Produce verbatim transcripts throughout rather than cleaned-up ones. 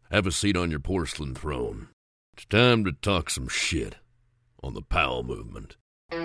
Have a seat on your porcelain throne. It's time to talk some shit on the Powell Movement.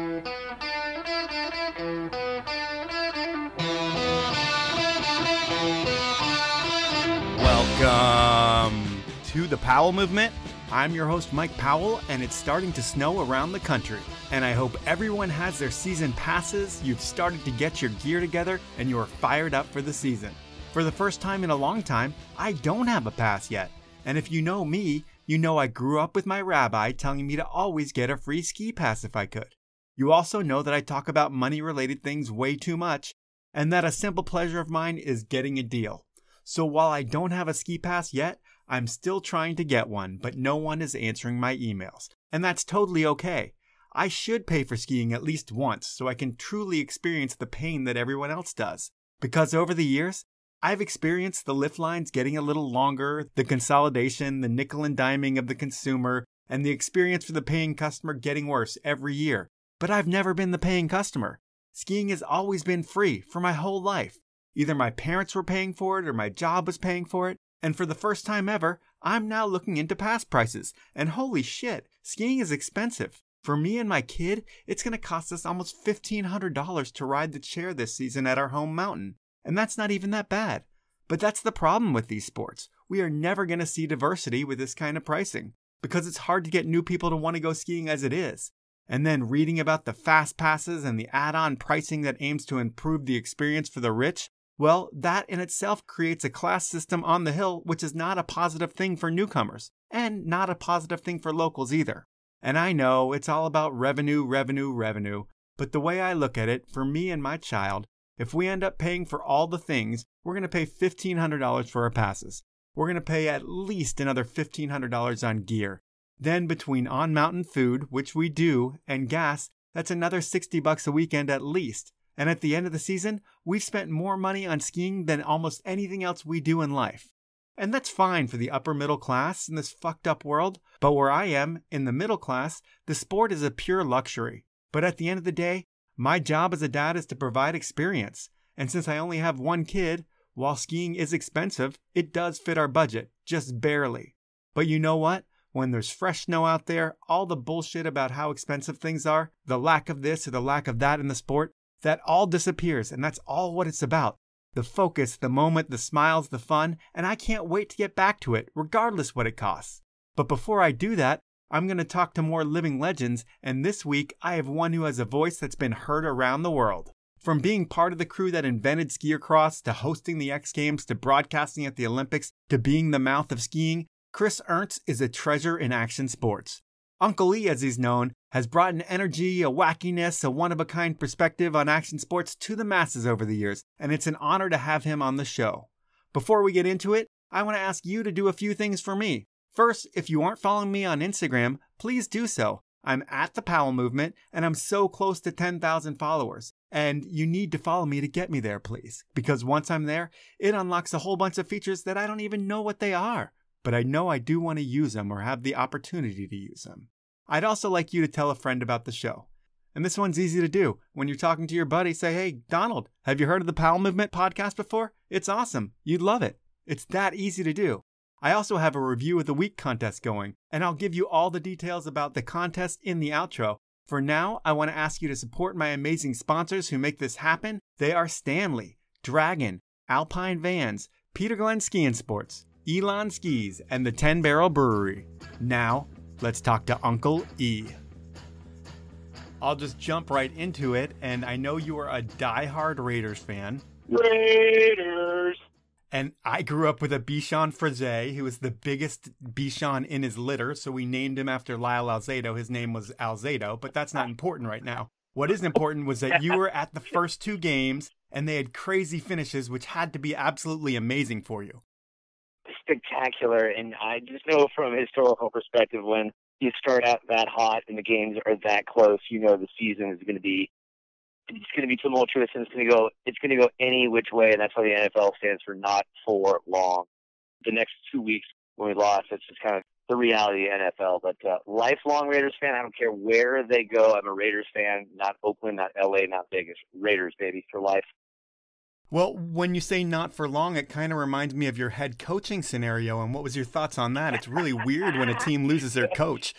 Welcome to the Powell Movement. I'm your host, Mike Powell, and it's starting to snow around the country. And I hope everyone has their season passes, you've started to get your gear together, and you are fired up for the season. For the first time in a long time, I don't have a pass yet. And if you know me, you know I grew up with my rabbi telling me to always get a free ski pass if I could. You also know that I talk about money-related things way too much, and that a simple pleasure of mine is getting a deal. So while I don't have a ski pass yet, I'm still trying to get one, but no one is answering my emails. And that's totally okay. I should pay for skiing at least once so I can truly experience the pain that everyone else does. Because over the years, I've experienced the lift lines getting a little longer, the consolidation, the nickel and diming of the consumer, and the experience for the paying customer getting worse every year. But I've never been the paying customer. Skiing has always been free for my whole life. Either my parents were paying for it or my job was paying for it. And for the first time ever, I'm now looking into pass prices. And holy shit, skiing is expensive. For me and my kid, it's going to cost us almost fifteen hundred dollars to ride the chair this season at our home mountain. And that's not even that bad. But that's the problem with these sports. We are never going to see diversity with this kind of pricing. Because it's hard to get new people to want to go skiing as it is. And then reading about the fast passes and the add-on pricing that aims to improve the experience for the rich, well, that in itself creates a class system on the hill, which is not a positive thing for newcomers, and not a positive thing for locals either. And I know it's all about revenue, revenue, revenue, but the way I look at it, for me and my child, if we end up paying for all the things, we're going to pay fifteen hundred dollars for our passes. We're going to pay at least another fifteen hundred dollars on gear. Then between on-mountain food, which we do, and gas, that's another sixty bucks a weekend at least. And at the end of the season, we've spent more money on skiing than almost anything else we do in life. And that's fine for the upper middle class in this fucked up world, but where I am, in the middle class, the sport is a pure luxury. But at the end of the day, my job as a dad is to provide experience. And since I only have one kid, while skiing is expensive, it does fit our budget, just barely. But you know what? When there's fresh snow out there, all the bullshit about how expensive things are, the lack of this or the lack of that in the sport, that all disappears, and that's all what it's about. The focus, the moment, the smiles, the fun, and I can't wait to get back to it, regardless what it costs. But before I do that, I'm going to talk to more living legends, and this week I have one who has a voice that's been heard around the world. From being part of the crew that invented skiercross, to hosting the X Games, to broadcasting at the Olympics, to being the mouth of skiing, Chris Ernst is a treasure in action sports. Uncle E, as he's known, has brought an energy, a wackiness, a one-of-a-kind perspective on action sports to the masses over the years, and it's an honor to have him on the show. Before we get into it, I want to ask you to do a few things for me. First, if you aren't following me on Instagram, please do so. I'm at the Powell Movement, and I'm so close to ten thousand followers. And you need to follow me to get me there, please. Because once I'm there, it unlocks a whole bunch of features that I don't even know what they are. But I know I do want to use them or have the opportunity to use them. I'd also like you to tell a friend about the show. And this one's easy to do. When you're talking to your buddy, say, hey, Donald, have you heard of the Powell Movement podcast before? It's awesome. You'd love it. It's that easy to do. I also have a Review of the Week contest going, and I'll give you all the details about the contest in the outro. For now, I want to ask you to support my amazing sponsors who make this happen. They are Stanley, Dragon, Alpine Vans, Peter Glenn Ski and Sports, Elon Skis, and the ten Barrel Brewery. Now, let's talk to Uncle E. I'll just jump right into it, and I know you are a diehard Raiders fan. Raiders! And I grew up with a Bichon Frise, who was the biggest Bichon in his litter, so we named him after Lyle Alzado. His name was Alzado, but that's not important right now. What is important was that you were at the first two games, and they had crazy finishes, which had to be absolutely amazing for you. Spectacular, and I just know from a historical perspective, when you start out that hot and the games are that close, you know the season is going to be it's going to be tumultuous, and it's going to go it's going to go any which way, and that's why the N F L stands for not for long. The next two weeks when we lost, it's just kind of the reality of the N F L. But uh, lifelong Raiders fan. I don't care where they go. I'm a Raiders fan, not Oakland, not L A, not Vegas. Raiders, baby, for life. Well, when you say not for long, it kind of reminds me of your head coaching scenario. And what was your thoughts on that? It's really weird when a team loses their coach.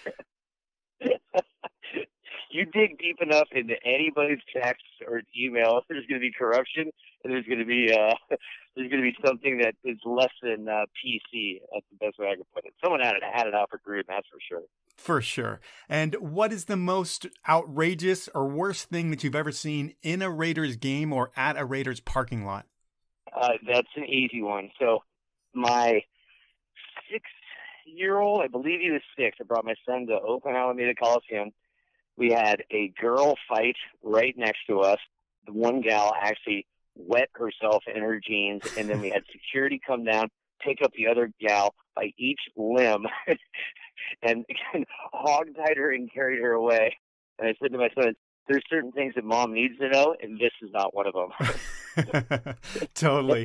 You dig deep enough into anybody's text or email, there's going to be corruption, and there's going to be uh, there's going to be something that is less than uh, P C. That's the best way I can put it. Someone had it had it out for Gruden, that's for sure. For sure. And what is the most outrageous or worst thing that you've ever seen in a Raiders game or at a Raiders parking lot? Uh, that's an easy one. So my six-year-old, I believe he was six, I brought my son to Oakland Alameda Coliseum. We had a girl fight right next to us. The one gal actually wet herself in her jeans, and then we had security come down, pick up the other gal by each limb, and hog-tied her and carried her away. And I said to my son, there's certain things that mom needs to know, and this is not one of them. Totally.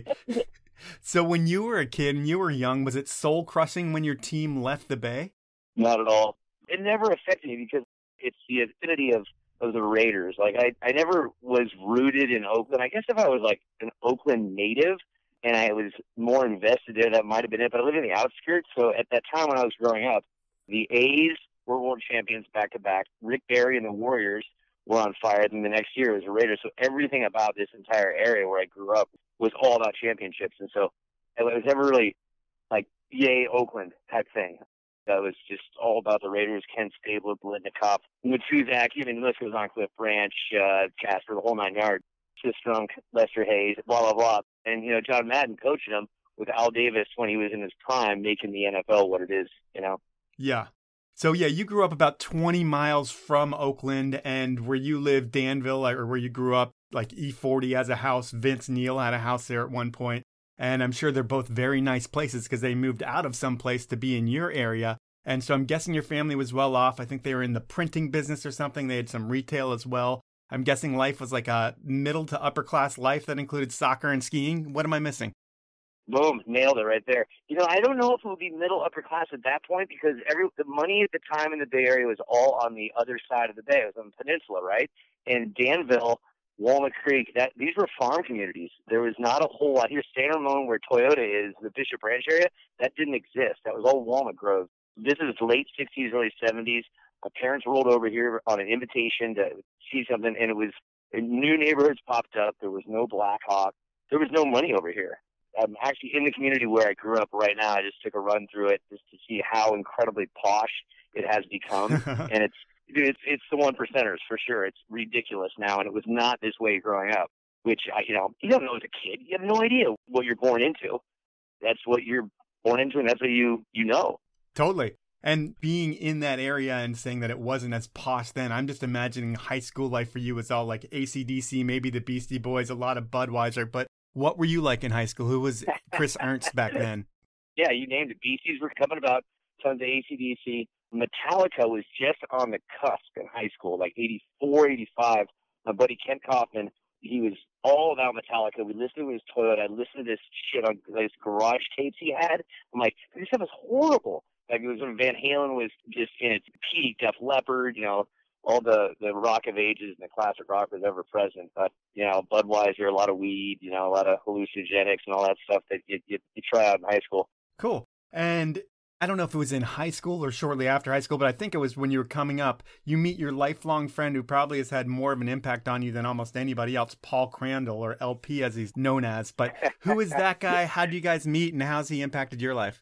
So when you were a kid and you were young, was it soul-crushing when your team left the Bay? Not at all. It never affected me because it's the affinity of, of the Raiders. Like, I, I never was rooted in Oakland. I guess if I was, like, an Oakland native and I was more invested there, that might have been it. But I live in the outskirts, so at that time when I was growing up, the A's were world champions back-to-back. Rick Barry and the Warriors were on fire. Then the next year it was the Raiders. So everything about this entire area where I grew up was all about championships. And so it was never really, like, yay, Oakland type thing. That was just all about the Raiders. Ken Stabler, Blitnikoff, Matuzak, even the list goes on, Cliff Branch, uh, Casper, the whole nine yards, Sistrunk, Lester Hayes, blah, blah, blah. And, you know, John Madden coaching them with Al Davis when he was in his prime, making the N F L what it is, you know? Yeah. So, yeah, you grew up about twenty miles from Oakland, and where you live, Danville, or where you grew up, like E forty has a house. Vince Neil had a house there at one point. And I'm sure they're both very nice places because they moved out of some place to be in your area. And so I'm guessing your family was well off. I think they were in the printing business or something. They had some retail as well. I'm guessing life was like a middle to upper class life that included soccer and skiing. What am I missing? Boom, nailed it right there. You know, I don't know if it would be middle upper class at that point because every the money at the time in the Bay Area was all on the other side of the bay. It was on the peninsula, right? And Danville, Walnut Creek, that these were farm communities. There was not a whole lot here. San Ramon, where Toyota is, the Bishop Ranch area, that didn't exist. That was all walnut groves. This is late sixties, early seventies. My parents rolled over here on an invitation to see something, and it was new neighborhoods popped up. There was no Black Hawk. There was no money over here. I'm actually in the community where I grew up right now. I just took a run through it just to see how incredibly posh it has become, and it's Dude, it's it's the one percenters for sure. It's ridiculous now, and it was not this way growing up. Which I, you know, you don't know as a kid. You have no idea what you're born into. That's what you're born into, and that's what you you know. Totally. And being in that area and saying that it wasn't as posh then, I'm just imagining high school life for you was all like A C D C, maybe the Beastie Boys, a lot of Budweiser. But what were you like in high school? Who was Chris Ernst back then? Yeah, you named it. Beasties were coming about. Tons of A C D C. Metallica was just on the cusp in high school, like eighty-four, eighty-five. My buddy Kent Kaufman, he was all about Metallica. We listened to his Toyota. I listened to this shit on these garage tapes he had. I'm like, this stuff is horrible. Like, it was when Van Halen was just in its peak, Def Leppard, you know, all the, the rock of ages and the classic rock was ever present. But, you know, Budweiser, a lot of weed, you know, a lot of hallucinogenics and all that stuff that you, you, you try out in high school. Cool. And I don't know if it was in high school or shortly after high school, but I think it was when you were coming up. You meet your lifelong friend who probably has had more of an impact on you than almost anybody else, Paul Crandall, or L P as he's known as. But who is that guy? How did you guys meet, and how's he impacted your life?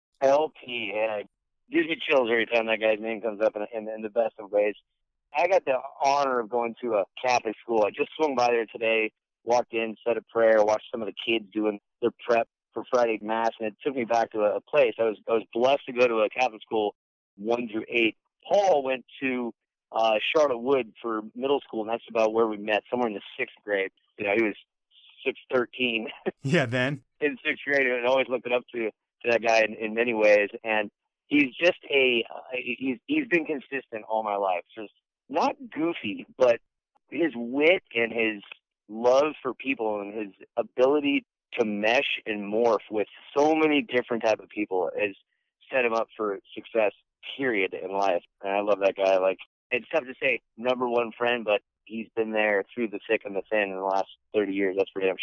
L P, yeah. It gives me chills every time that guy's name comes up in, in, in the best of ways. I got the honor of going to a Catholic school. I just swung by there today, walked in, said a prayer, watched some of the kids doing their prep for Friday Mass, and it took me back to a, a place. I was I was blessed to go to a Catholic school one through eight. Paul went to uh, Charlotte Wood for middle school, and that's about where we met, somewhere in the sixth grade. You know, he was six thirteen. Yeah, then in sixth grade, and I always looked up to, to that guy in, in many ways. And he's just a uh, he's he's been consistent all my life. Just not goofy, but his wit and his love for people and his ability to mesh and morph with so many different type of people has set him up for success, period, in life. And I love that guy. Like, it's tough to say number one friend, but he's been there through the thick and the thin in the last thirty years. That's for damn sure.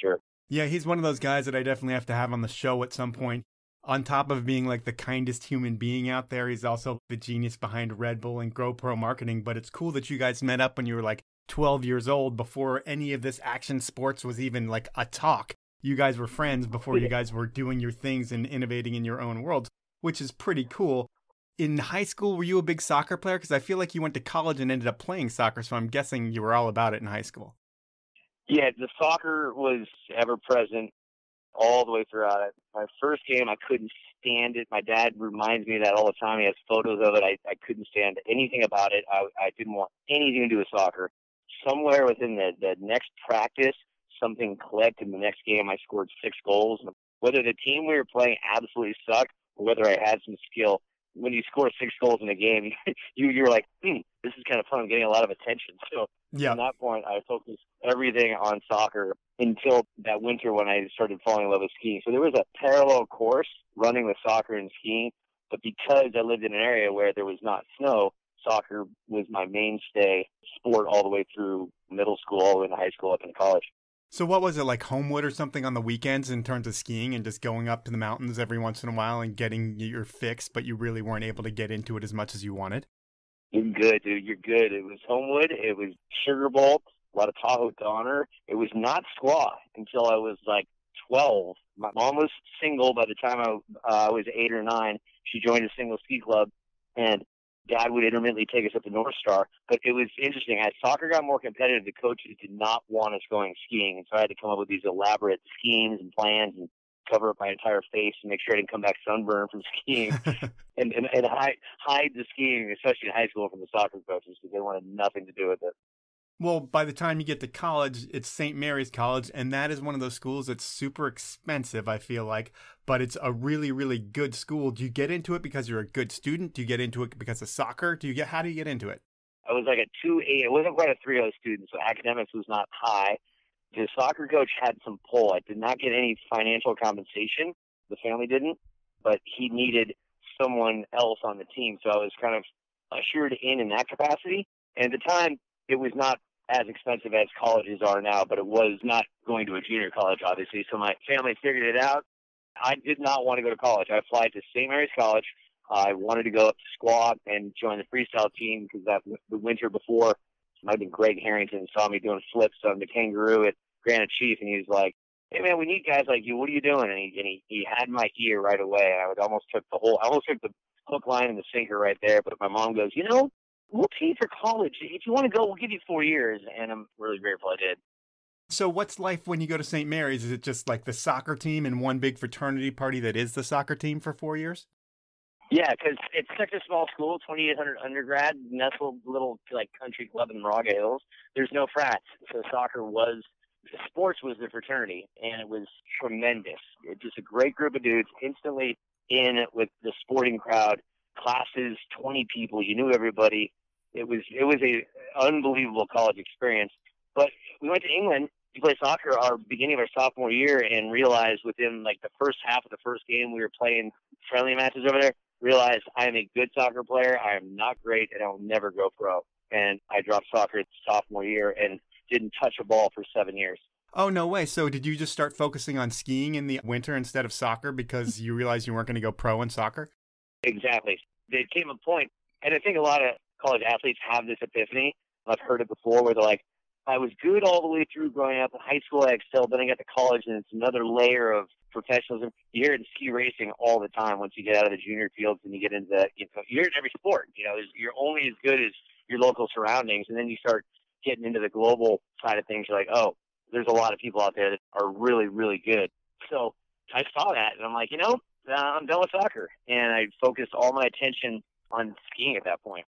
Yeah, he's one of those guys that I definitely have to have on the show at some point. On top of being like the kindest human being out there, he's also the genius behind Red Bull and GoPro marketing. But it's cool that you guys met up when you were like twelve years old, before any of this action sports was even like a talk. You guys were friends before you guys were doing your things and innovating in your own worlds, which is pretty cool. In high school, were you a big soccer player? Because I feel like you went to college and ended up playing soccer, so I'm guessing you were all about it in high school. Yeah, the soccer was ever present all the way throughout it. My first game, I couldn't stand it. My dad reminds me of that all the time. He has photos of it. I, I couldn't stand anything about it. I, I didn't want anything to do with soccer. Somewhere within the, the next practice, something clicked. In the next game, I scored six goals. Whether the team we were playing absolutely sucked or whether I had some skill, when you score six goals in a game, you, you're like, hmm, this is kind of fun. I'm getting a lot of attention. So Yeah. from that point, I focused everything on soccer until that winter when I started falling in love with skiing. So there was a parallel course running with soccer and skiing, but because I lived in an area where there was not snow, soccer was my mainstay sport all the way through middle school, all the way to high school, up into college. So what was it, like Homewood or something on the weekends in terms of skiing and just going up to the mountains every once in a while and getting your fix, but you really weren't able to get into it as much as you wanted? You're good, dude. You're good. It was Homewood. It was Sugar Bowl, a lot of Tahoe Donner. It was not squaw until I was like twelve. My mom was single by the time I uh, was eight or nine. She joined a single ski club, and Dad would intermittently take us up to North Star. But it was interesting. As soccer got more competitive, the coaches did not want us going skiing. And so I had to come up with these elaborate schemes and plans and cover up my entire face and make sure I didn't come back sunburned from skiing and, and, and hide, hide the skiing, especially in high school, from the soccer coaches because they wanted nothing to do with it. Well, by the time you get to college, it's Saint Mary's College, and that is one of those schools that's super expensive, I feel like, but it's a really, really good school. Do you get into it because you're a good student? Do you get into it because of soccer? Do you get, how do you get into it? I was like a two A. It wasn't quite a three oh student, so academics was not high. The soccer coach had some pull. I did not get any financial compensation. The family didn't, but he needed someone else on the team, so I was kind of ushered in in that capacity. And at the time, it was not as expensive as colleges are now, but it was not going to a junior college, obviously. So my family figured it out. I did not want to go to college. I applied to Saint Mary's College. I wanted to go up to squad and join the freestyle team because that the winter before, it might have been Greg Harrington saw me doing flips on the kangaroo at Granite Chief, and he was like, "Hey man, we need guys like you. What are you doing?" And he and he, he had my ear right away. I would almost took the whole, I almost took the hook, line, and the sinker right there. But my mom goes, "You know, we'll pay for college. If you want to go, we'll give you four years." And I'm really grateful I did. So what's life when you go to Saint Mary's? Is it just like the soccer team and one big fraternity party that is the soccer team for four years? Yeah, because it's such a small school, twenty-eight hundred undergrad, nestled little like country club in Moraga Hills. There's no frats, so soccer was, sports was the fraternity, and it was tremendous. It's just a great group of dudes, instantly in with the sporting crowd. Classes, twenty people, you knew everybody. It was it was a unbelievable college experience. But we went to England to play soccer our beginning of our sophomore year, and realized within like the first half of the first game we were playing friendly matches over there, realized I am a good soccer player. I am not great, and I will never go pro. And I dropped soccer sophomore year and didn't touch a ball for seven years. Oh, no way. So did you just start focusing on skiing in the winter instead of soccer because you realized you weren't going to go pro in soccer? Exactly. There came a point, and I think a lot of college athletes have this epiphany. I've heard it before where they're like, I was good all the way through growing up. In high school, I excelled. Then I got to college, and it's another layer of professionalism. You hear it in ski racing all the time once you get out of the junior fields and you get into that. You know, you hear it in every sport. You know, you're only as good as your local surroundings, and then you start getting into the global side of things. You're like, oh, there's a lot of people out there that are really, really good. So I saw that, and I'm like, you know, uh, I'm done with soccer. And I focused all my attention on skiing at that point.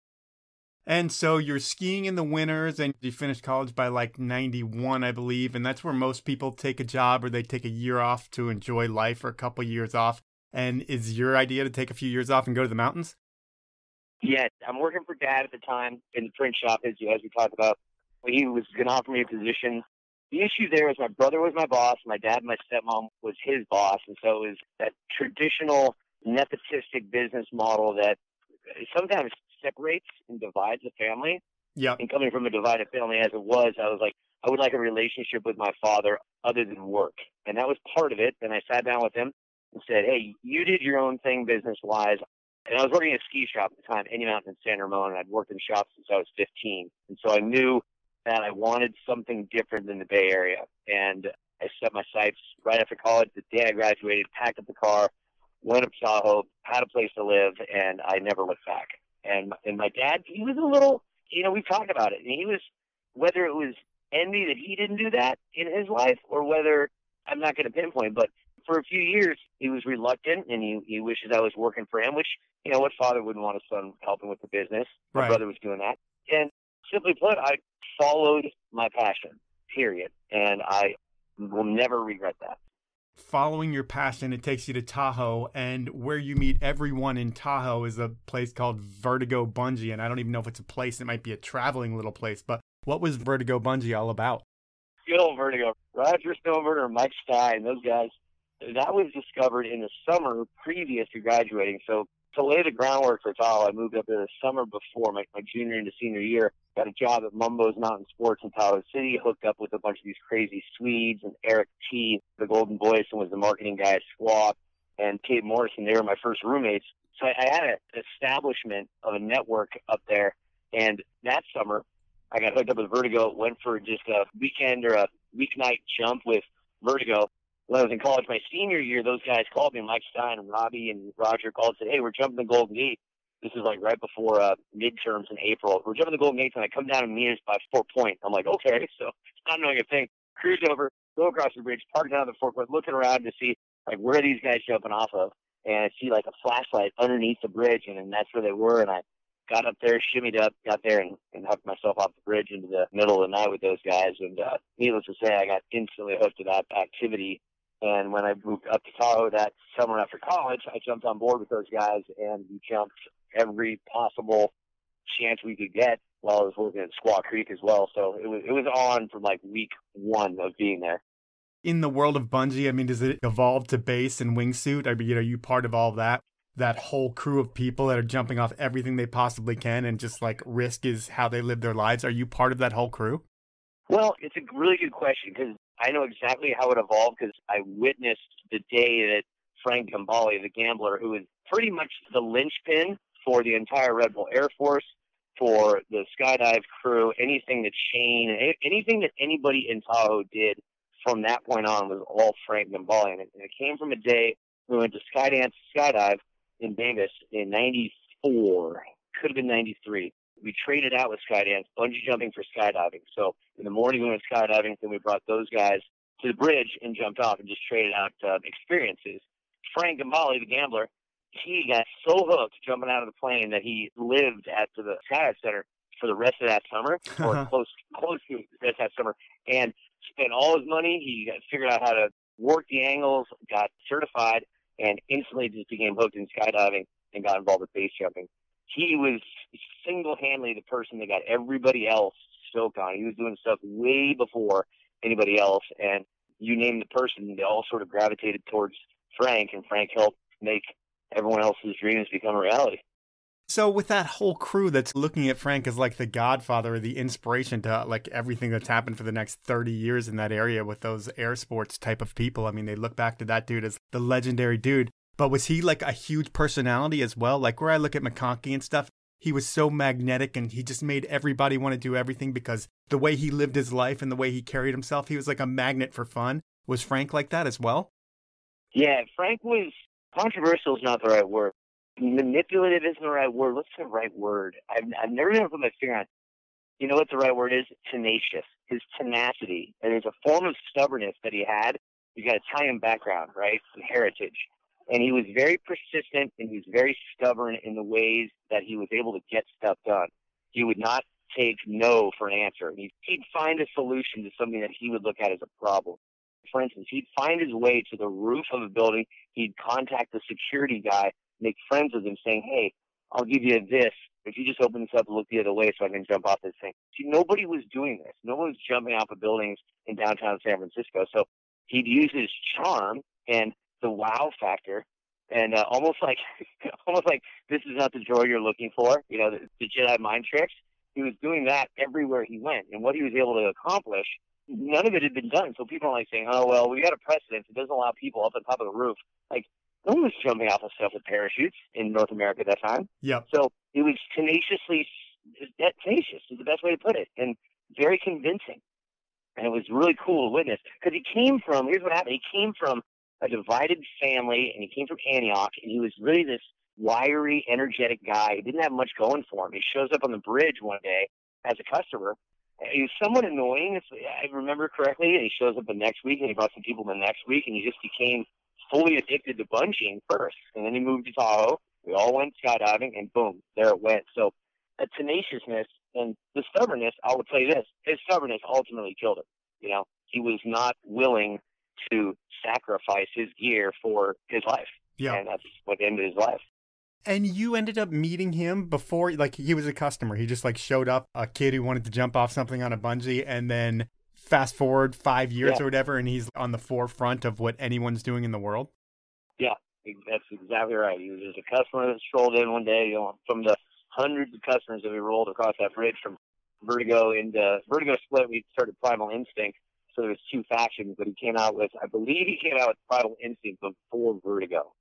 And so you're skiing in the winters, and you finished college by like ninety-one, I believe. And that's where most people take a job or they take a year off to enjoy life, or a couple years off. And is your idea to take a few years off and go to the mountains? Yeah, I'm working for Dad at the time in the print shop, as, as we talked about. He was going to offer me a position. The issue there was my brother was my boss. My dad and my stepmom was his boss. And so it was that traditional nepotistic business model that sometimes separates and divides the family. Yeah. And coming from a divided family as it was, I was like, I would like a relationship with my father other than work. And that was part of it. And I sat down with him and said, hey, you did your own thing business-wise. And I was working at a ski shop at the time, Any Mountain in San Ramon, and I'd worked in shops since I was fifteen. And so I knew that I wanted something different than the Bay Area. And I set my sights right after college. The day I graduated, packed up the car, went up to Tahoe, had a place to live, and I never looked back. And, and my dad, he was a little, you know, we talked about it. And he was, whether it was envy that he didn't do that in his life or whether, I'm not going to pinpoint, but for a few years, he was reluctant and he, he wishes I was working for him, which, you know, what father wouldn't want his son helping with the business? My Right. brother was doing that. And simply put, I followed my passion, period. And I will never regret that. Following your passion, it takes you to Tahoe, and where you meet everyone in Tahoe is a place called Vertigo Bungee. And I don't even know if it's a place. It might be a traveling little place. But what was Vertigo Bungee all about? Good old Vertigo. Roger Stoneberger, Mike Stein, those guys. That was discovered in the summer previous to graduating. So to lay the groundwork for Tahoe, I moved up there the summer before my, my junior into senior year. Got a job at Mumbo's Mountain Sports in Tahoe City, hooked up with a bunch of these crazy Swedes, and Eric T, the Golden Boys, and was the marketing guy at Squawk, and Kate Morrison. They were my first roommates. So I, I had an establishment of a network up there. And that summer, I got hooked up with Vertigo, went for just a weekend or a weeknight jump with Vertigo. When I was in college, my senior year, those guys called me, Mike Stein and Robbie and Roger called and said, hey, we're jumping the Golden Gate. This is like right before uh, midterms in April. We're jumping the Golden Gate, and I come down and meet us by Four Point. I'm like, okay. So not knowing a thing, cruise over, go across the bridge, park down at the Four Point, looking around to see like where are these guys jumping off of. And I see like a flashlight underneath the bridge, and, and that's where they were. And I got up there, shimmied up, got there, and, and hooked myself off the bridge into the middle of the night with those guys. And uh, needless to say, I got instantly hooked to that activity. And when I moved up to Tahoe that summer after college, I jumped on board with those guys, and we jumped every possible chance we could get while I was working at Squaw Creek as well. So it was it was on from like week one of being there. In the world of bungee, I mean, does it evolve to base and wingsuit? I mean, you know, are you part of all of that? That whole crew of people that are jumping off everything they possibly can and just like risk is how they live their lives. Are you part of that whole crew? Well, it's a really good question because I know exactly how it evolved because I witnessed the day that Frank Gambali, the gambler, who was pretty much the linchpin for the entire Red Bull Air Force, for the skydive crew, anything that Shane, anything that anybody in Tahoe did from that point on was all Frank Gambali. And it, and it came from a day we went to Skydance Skydive in Davis in ninety-four, could have been ninety-three. We traded out with Skydance, bungee jumping for skydiving. So in the morning we went skydiving, then we brought those guys to the bridge and jumped off and just traded out uh, experiences. Frank Gambali, the gambler, he got so hooked jumping out of the plane that he lived at the Skydive Center for the rest of that summer, or close close to the rest of that summer, and spent all his money. He got, figured out how to work the angles, got certified, and instantly just became hooked in skydiving and got involved with base jumping. He was single-handedly the person that got everybody else stoked on. He was doing stuff way before anybody else, and you name the person, they all sort of gravitated towards Frank, and Frank helped make everyone else's dreams become a reality. So with that whole crew that's looking at Frank as like the godfather or the inspiration to like everything that's happened for the next thirty years in that area with those air sports type of people, I mean, they look back to that dude as the legendary dude. But was he like a huge personality as well? Like where I look at McConkey and stuff, he was so magnetic and he just made everybody want to do everything because the way he lived his life and the way he carried himself, he was like a magnet for fun. Was Frank like that as well? Yeah, Frank was, controversial is not the right word. Manipulative isn't the right word. What's the right word? I've, I've never been able to put my finger on it. You know what the right word is? Tenacious. His tenacity. And there's a form of stubbornness that he had. He's got Italian background, right? And heritage. And he was very persistent and he was very stubborn in the ways that he was able to get stuff done. He would not take no for an answer. He'd, he'd find a solution to something that he would look at as a problem. For instance, he'd find his way to the roof of a building. He'd contact the security guy, make friends with him, saying, hey, I'll give you this. If you just open this up and look the other way so I can jump off this thing. See, nobody was doing this. No one was jumping off of buildings in downtown San Francisco. So he'd use his charm and the wow factor and uh, almost like almost like this is not the droid you're looking for, you know, the, the Jedi mind tricks. he was doing that everywhere he went. And what he was able to accomplish, none of it had been done. So people are like saying, oh, well, we got a precedent. It doesn't allow people up on top of the roof. Like, no one was jumping off of stuff with parachutes in North America at that time. Yep. So it was tenaciously, tenacious is the best way to put it, and very convincing. And it was really cool to witness because he came from, here's what happened. He came from a divided family, and he came from Antioch, and he was really this wiry, energetic guy. He didn't have much going for him. He shows up on the bridge one day as a customer. He was somewhat annoying, if I remember correctly, and he shows up the next week, and he brought some people the next week, and he just became fully addicted to bungeeing first. And then he moved to Tahoe. We all went skydiving, and boom, there it went. So a tenaciousness and the stubbornness, I will tell you this, his stubbornness ultimately killed him. You know, he was not willing to sacrifice his gear for his life. Yeah. And that's what ended his life. And you ended up meeting him before, like, he was a customer. He just, like, showed up, a kid who wanted to jump off something on a bungee, and then fast forward five years yeah. or whatever, and he's on the forefront of what anyone's doing in the world? Yeah, that's exactly right. He was just a customer that strolled in one day, you know, from the hundreds of customers that we rolled across that bridge from Vertigo into Vertigo split. We started Primal Instinct, so there was two factions, but he came out with, I believe he came out with Primal Instinct before Vertigo.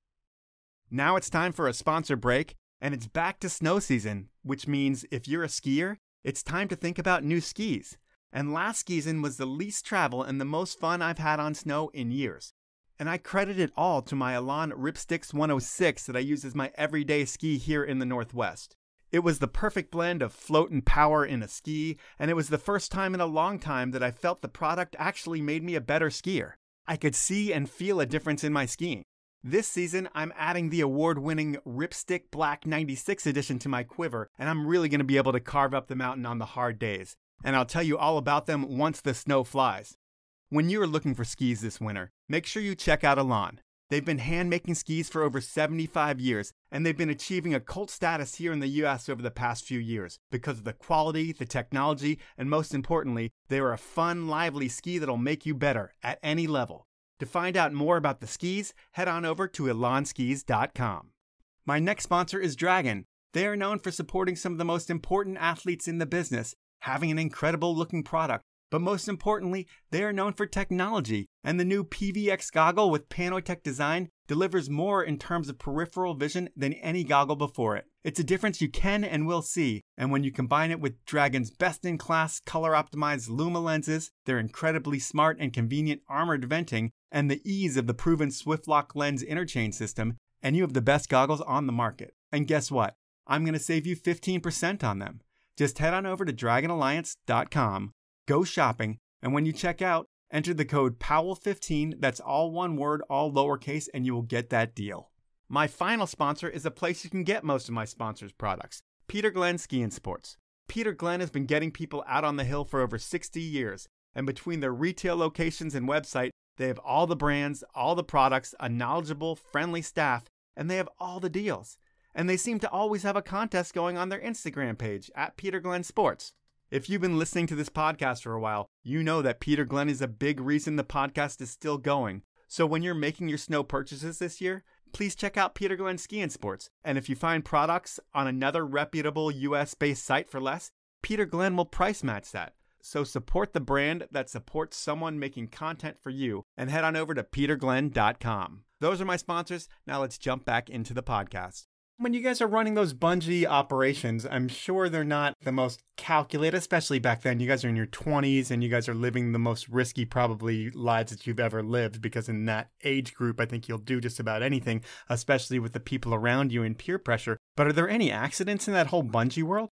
Now it's time for a sponsor break, and it's back to snow season, which means if you're a skier, it's time to think about new skis. And last season was the least travel and the most fun I've had on snow in years. And I credit it all to my Elan Ripsticks one oh six that I use as my everyday ski here in the Northwest. It was the perfect blend of float and power in a ski, and it was the first time in a long time that I felt the product actually made me a better skier. I could see and feel a difference in my skiing. This season, I'm adding the award-winning Ripstick Black ninety-six edition to my quiver, and I'm really going to be able to carve up the mountain on the hard days. And I'll tell you all about them once the snow flies. When you're looking for skis this winter, make sure you check out Elan. They've been hand-making skis for over seventy-five years, and they've been achieving a cult status here in the U S over the past few years because of the quality, the technology, and most importantly, they are a fun, lively ski that'll make you better at any level. To find out more about the skis, head on over to elan skis dot com. My next sponsor is Dragon. They are known for supporting some of the most important athletes in the business, having an incredible looking product, but most importantly, they are known for technology, and the new P V X goggle with Panotech design delivers more in terms of peripheral vision than any goggle before it. It's a difference you can and will see, and when you combine it with Dragon's best-in-class color-optimized Luma lenses, their incredibly smart and convenient armored venting, and the ease of the proven SwiftLock lens interchange system, and you have the best goggles on the market. And guess what? I'm going to save you fifteen percent on them. Just head on over to dragon alliance dot com, go shopping, and when you check out, enter the code Powell fifteen, that's all one word, all lowercase, and you will get that deal. My final sponsor is a place you can get most of my sponsors' products, Peter Glenn Ski and Sports. Peter Glenn has been getting people out on the hill for over sixty years, and between their retail locations and website, they have all the brands, all the products, a knowledgeable, friendly staff, and they have all the deals. And they seem to always have a contest going on their Instagram page, at Peter Glenn Sports. If you've been listening to this podcast for a while, you know that Peter Glenn is a big reason the podcast is still going. So when you're making your snow purchases this year, please check out Peter Glenn Ski and Sports. And if you find products on another reputable U S-based site for less, Peter Glenn will price match that. So support the brand that supports someone making content for you and head on over to peter glenn dot com. Those are my sponsors. Now let's jump back into the podcast. When you guys are running those bungee operations, I'm sure they're not the most calculated, especially back then. You guys are in your twenties and you guys are living the most risky, probably, lives that you've ever lived, because in that age group, I think you'll do just about anything, especially with the people around you and peer pressure. But are there any accidents in that whole bungee world?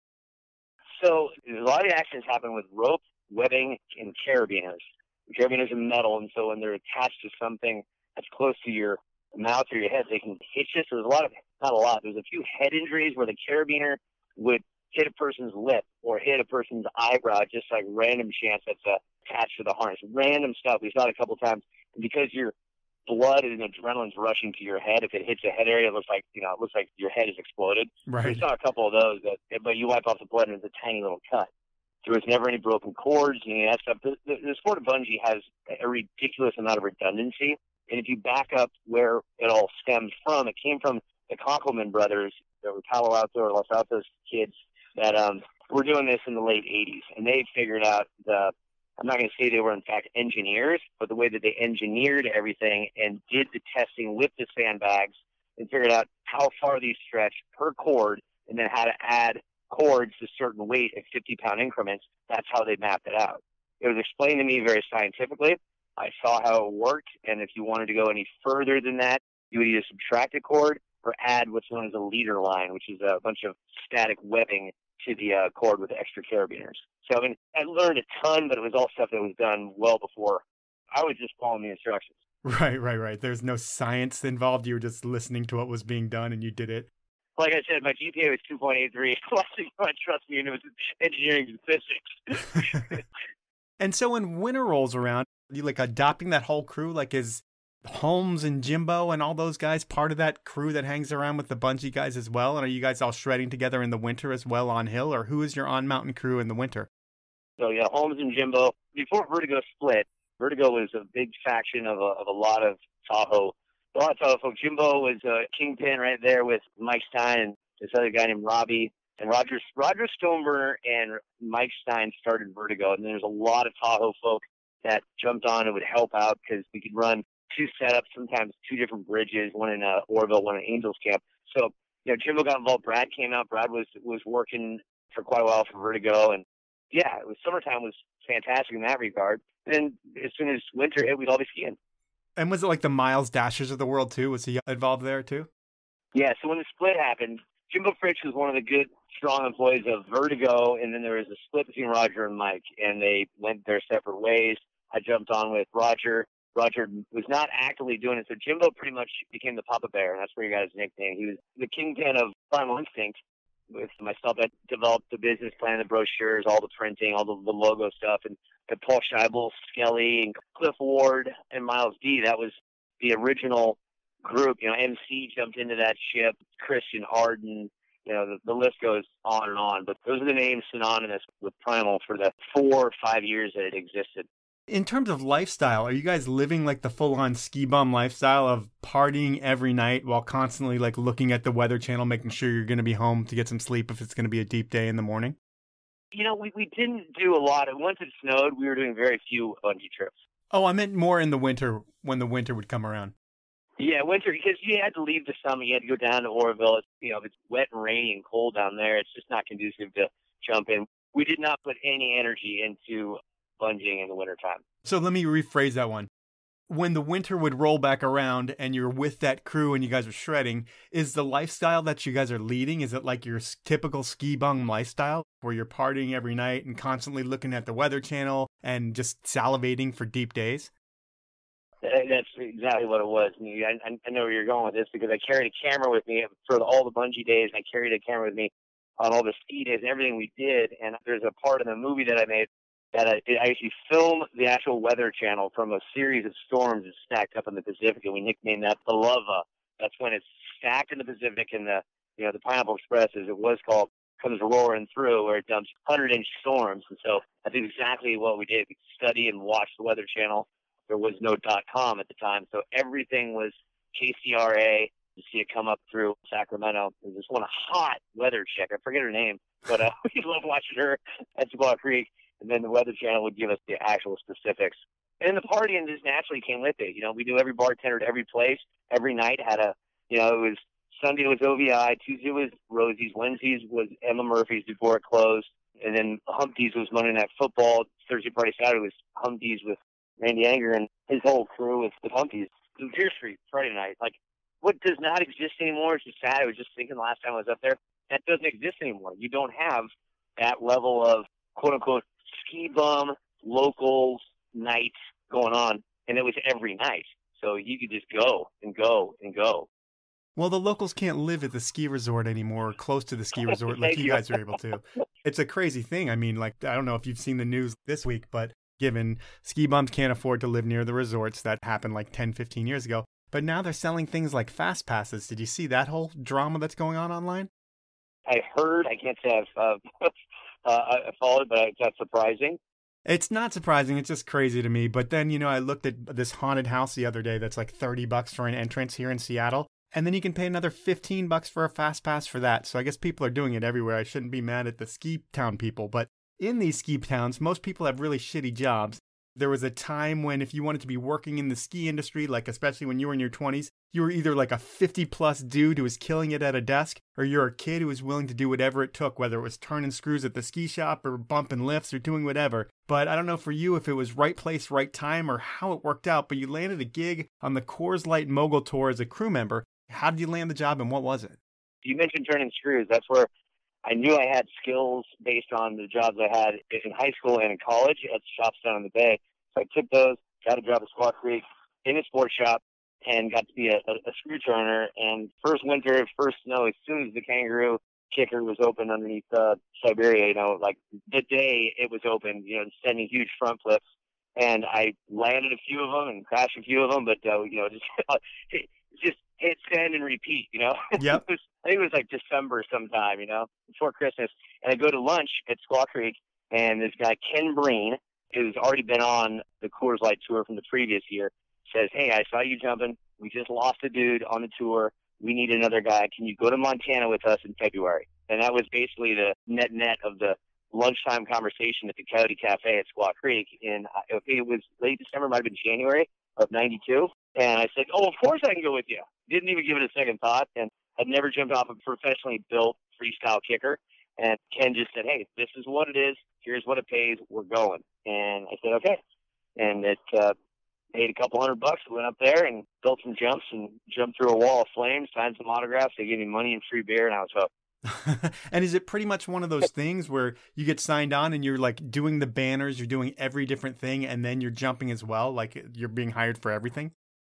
So a lot of accidents happen with rope, webbing, and carabiners. The carabiners are metal, and so when they're attached to something that's close to your mouth or your head, they can hit you. So there's a lot of, not a lot, there's a few head injuries where the carabiner would hit a person's lip or hit a person's eyebrow, just like random chance that's uh, attached to the harness. Random stuff. We saw it a couple times. And because your blood and adrenaline's rushing to your head, if it hits the head area, it looks like, you know, it looks like your head is exploded. Right. We saw a couple of those, that, but you wipe off the blood and it's a tiny little cut. There was never any broken cords and any of that stuff. The, the, the sport of bungee has a ridiculous amount of redundancy. And if you back up where it all stems from, it came from the Conkelman brothers, that were Palo Alto or Los Altos kids that um, were doing this in the late eighties, and they figured out the, I'm not going to say they were in fact engineers, but the way that they engineered everything and did the testing with the sandbags and figured out how far these stretch per cord and then how to add cords to certain weight at fifty pound increments. That's how they mapped it out. It was explained to me very scientifically. I saw how it worked, and if you wanted to go any further than that, you would either subtract a cord or add what's known as a leader line, which is a bunch of static webbing to the uh, cord with extra carabiners. So, I mean, I learned a ton, but it was all stuff that was done well before. I was just following the instructions. Right, right, right. There's no science involved. You were just listening to what was being done, and you did it. Like I said, my G P A was two point eight three. Trust me, and it was engineering and physics. And so when winter rolls around, you like adopting that whole crew? Like, is Holmes and Jimbo and all those guys part of that crew that hangs around with the Bungee guys as well? And are you guys all shredding together in the winter as well on hill? Or who is your on-mountain crew in the winter? So, yeah, Holmes and Jimbo. Before Vertigo split, Vertigo was a big faction of a, of a lot of Tahoe. A lot of Tahoe folk. Jimbo was a kingpin right there with Mike Stein and this other guy named Robbie. And Roger, Roger Stoneburner and Mike Stein started Vertigo. And there's a lot of Tahoe folk that jumped on and would help out because we could run two setups, sometimes two different bridges, one in uh, Orville, one in Angels Camp. So, you know, Jimbo got involved. Brad came out. Brad was was working for quite a while for Vertigo. And, yeah, it was summertime was fantastic in that regard. And as soon as winter hit, we'd all be skiing. And was it like the Miles Dashers of the world, too? Was he involved there, too? Yeah, so when the split happened, Jimbo Fritsch was one of the good, strong employees of Vertigo, and then there was a split between Roger and Mike, and they went their separate ways. I jumped on with Roger. Roger was not actively doing it, so Jimbo pretty much became the Papa Bear, and that's where he got his nickname. He was the kingpin of Primal Instinct. With myself, I developed the business plan, the brochures, all the printing, all the, the logo stuff, and, and Paul Scheibel, Skelly, and Cliff Ward, and Miles D. That was the original group. You know, M C jumped into that ship, Christian Arden, you know, the, the list goes on and on. But those are the names synonymous with Primal for the four or five years that it existed. In terms of lifestyle, are you guys living like the full-on ski bum lifestyle of partying every night while constantly like looking at the Weather Channel, making sure you're going to be home to get some sleep if it's going to be a deep day in the morning? You know, we, we didn't do a lot. Once it snowed, we were doing very few bungee trips. Oh, I meant more in the winter when the winter would come around. Yeah, winter, because you had to leave the summer. You had to go down to Orville. It's, you know, if it's wet and rainy and cold down there, it's just not conducive to jump in. We did not put any energy into bunging in the wintertime. So let me rephrase that one. When the winter would roll back around and you're with that crew and you guys are shredding, is the lifestyle that you guys are leading, is it like your typical ski bum lifestyle where you're partying every night and constantly looking at the Weather Channel and just salivating for deep days? That's exactly what it was. I, I know where you're going with this because I carried a camera with me for all the bungee days, and I carried a camera with me on all the ski days and everything we did. And there's a part in the movie that I made that I, I actually filmed the actual Weather Channel from a series of storms that stacked up in the Pacific, and we nicknamed that the Lava. That's when it's stacked in the Pacific, and the you know the Pineapple Express, as it was called, comes roaring through, where it dumps hundred-inch storms. And so I think exactly what we did. We studied and watched the Weather Channel. There was no dot com at the time, so everything was K C R A. You see it come up through Sacramento. There's this one hot weather chick. I forget her name, but uh, we love watching her at Squaw Creek. And then the Weather Channel would give us the actual specifics. And the partying just naturally came with it. You know, we knew every bartender at every place. Every night had a, you know, it was Sunday was O V I, Tuesday was Rosie's, Wednesdays was Emma Murphy's before it closed, and then Humpty's was Monday Night Football. Thursday, Friday, Saturday was Humpty's with Randy Anger and his whole crew with, with Humpty's. Pier Street, Friday night. Like, what does not exist anymore? It's just sad. I was just thinking the last time I was up there, that doesn't exist anymore. You don't have that level of, quote-unquote, ski bum, locals, night going on, and it was every night. So you could just go and go and go. Well, the locals can't live at the ski resort anymore, or close to the ski resort like you guys are able to. It's a crazy thing. I mean, like, I don't know if you've seen the news this week, but given ski bums can't afford to live near the resorts, that happened like ten, fifteen years ago. But now they're selling things like fast passes. Did you see that whole drama that's going on online? I heard, I can't say I've uh, uh, I followed, but it's not surprising. It's not surprising. It's just crazy to me. But then, you know, I looked at this haunted house the other day that's like thirty bucks for an entrance here in Seattle. And then you can pay another fifteen bucks for a fast pass for that. So I guess people are doing it everywhere. I shouldn't be mad at the ski town people. But in these ski towns, most people have really shitty jobs. There was a time when if you wanted to be working in the ski industry, like especially when you were in your twenties, you were either like a fifty plus dude who was killing it at a desk, or you're a kid who was willing to do whatever it took, whether it was turning screws at the ski shop or bumping lifts or doing whatever. But I don't know for you if it was right place, right time, or how it worked out, but you landed a gig on the Coors Light Mogul Tour as a crew member. How did you land the job and what was it? You mentioned turning screws. That's where I knew I had skills based on the jobs I had in high school and in college at shops down in the Bay. So I took those, got a job at Squaw Creek in a sports shop, and got to be a, a, a screw turner. And first winter, first snow, as soon as the kangaroo kicker was open underneath uh, Siberia, you know, like the day it was open, you know, sending huge front flips. And I landed a few of them and crashed a few of them, but, uh, you know, just just hit send and repeat, you know. Yep. It was, I think it was like December sometime, you know, before Christmas. And I go to lunch at Squaw Creek, and this guy, Ken Breen, who's already been on the Coors Light tour from the previous year, says, hey, I saw you jumping. We just lost a dude on the tour. We need another guy. Can you go to Montana with us in February? And that was basically the net-net of the lunchtime conversation at the Coyote Cafe at Squaw Creek. In, it was late December, might have been January of ninety-two. And I said, oh, of course I can go with you. Didn't even give it a second thought. And I'd never jumped off a professionally built freestyle kicker. And Ken just said, hey, this is what it is. Here's what it pays. We're going. And I said, okay. And it uh, paid a couple hundred bucks. Went up there and built some jumps and jumped through a wall of flames, signed some autographs. They gave me money and free beer, and I was hooked. And is it pretty much one of those things where you get signed on and you're like doing the banners, you're doing every different thing, and then you're jumping as well? Like you're being hired for everything?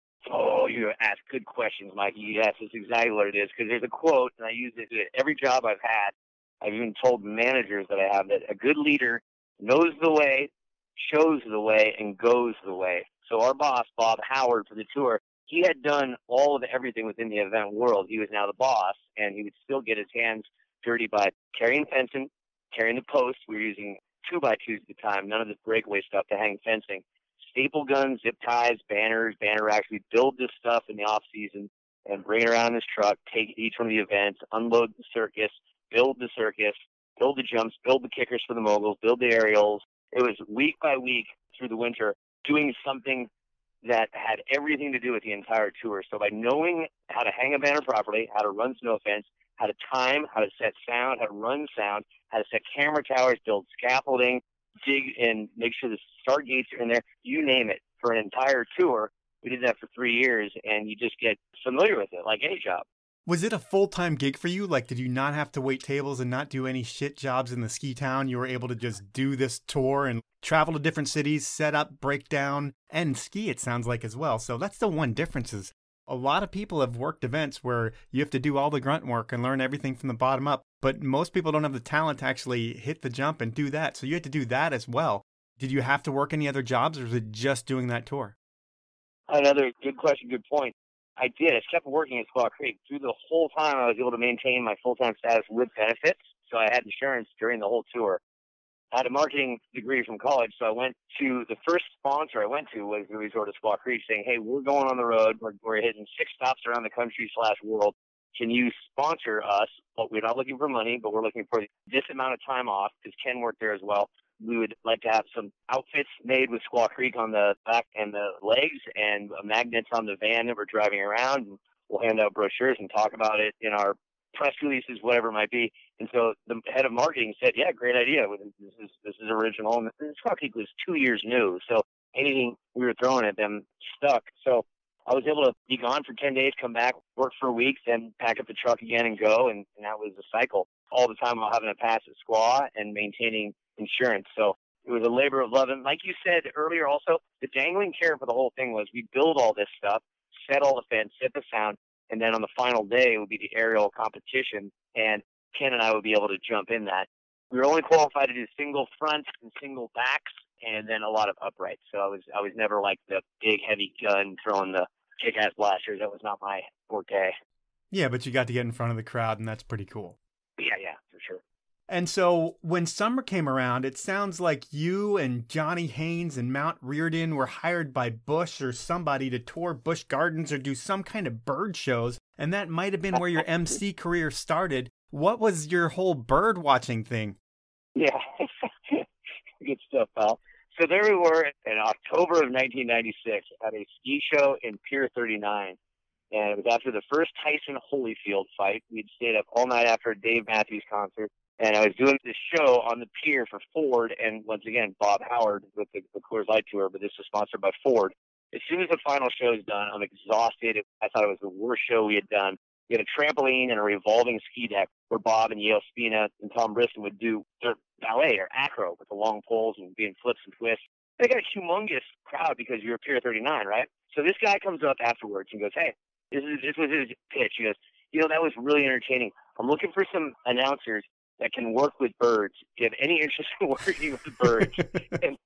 Oh, you ask good questions, Mikey. Yes, that's exactly what it is. Because there's a quote, and I use it at every job I've had. I've even told managers that I have that a good leader knows the way, shows the way, and goes the way. So our boss, Bob Howard, for the tour, he had done all of the, everything within the event world. He was now the boss, and he would still get his hands dirty by carrying fencing, carrying the posts. We were using two by twos at the time, none of this breakaway stuff to hang fencing. Staple guns, zip ties, banners, banner racks. We build this stuff in the off season and bring it around in this truck, take it each one of the events, unload the circus, build the circus, build the jumps, build the kickers for the moguls, build the aerials. It was week by week through the winter doing something that had everything to do with the entire tour. So by knowing how to hang a banner properly, how to run snow fence, how to time, how to set sound, how to run sound, how to set camera towers, build scaffolding, dig and make sure the start gates are in there, you name it, for an entire tour. We did that for three years, and you just get familiar with it like any job. Was it a full-time gig for you? Like, did you not have to wait tables and not do any shit jobs in the ski town? You were able to just do this tour and travel to different cities, set up, break down, and ski, it sounds like, as well. So that's the one difference is a lot of people have worked events where you have to do all the grunt work and learn everything from the bottom up. But most people don't have the talent to actually hit the jump and do that. So you had to do that as well. Did you have to work any other jobs, or was it just doing that tour? Another good question, good point. I did. I kept working at Squaw Creek. Through the whole time, I was able to maintain my full-time status with benefits. So I had insurance during the whole tour. I had a marketing degree from college, so I went to the first sponsor I went to was the resort of Squaw Creek, saying, hey, we're going on the road. We're, we're hitting six stops around the country slash world. Can you sponsor us? Well, we're not looking for money, but we're looking for this amount of time off, because Ken worked there as well. We would like to have some outfits made with Squaw Creek on the back and the legs, and magnets on the van that we're driving around. And we'll hand out brochures and talk about it in our press releases, whatever it might be. And so the head of marketing said, yeah, great idea. This is, this is original. And Squaw Creek was two years new. So anything we were throwing at them stuck. So I was able to be gone for ten days, come back, work for a week, then pack up the truck again and go. And, and that was the cycle all the time while having a pass at Squaw and maintaining insurance. So it was a labor of love. And like you said earlier also, the dangling carrot for the whole thing was we build all this stuff, set all the fence, set the sound, and then on the final day it would be the aerial competition, and Ken and I would be able to jump in that. We were only qualified to do single fronts and single backs, and then a lot of uprights. So I was I was never like the big heavy gun throwing the kick-ass blasters. That was not my forte. Yeah, but you got to get in front of the crowd, and that's pretty cool. Yeah, yeah, for sure. And so when summer came around, it sounds like you and Johnny Haynes and Mount Reardon were hired by Busch or somebody to tour Busch Gardens or do some kind of bird shows. and that might have been where your M C career started. What was your whole bird watching thing? Yeah, good stuff, pal. So there we were in October of nineteen ninety-six at a ski show in Pier thirty-nine. And it was after the first Tyson Holyfield fight. We'd stayed up all night after a Dave Matthews concert. And I was doing this show on the pier for Ford. And once again, Bob Howard with the, the Coors Light Tour, but this was sponsored by Ford. As soon as the final show is done, I'm exhausted. I thought it was the worst show we had done. We had a trampoline and a revolving ski deck where Bob and Yale Spina and Tom Briston would do their ballet or acro with the long poles and being flips and twists. They got a humongous crowd because you're Pier thirty-nine, right? So this guy comes up afterwards and goes, hey, this, is, this was his pitch. He goes, you know, that was really entertaining. I'm looking for some announcers that can work with birds. Do you have any interest in working with birds? And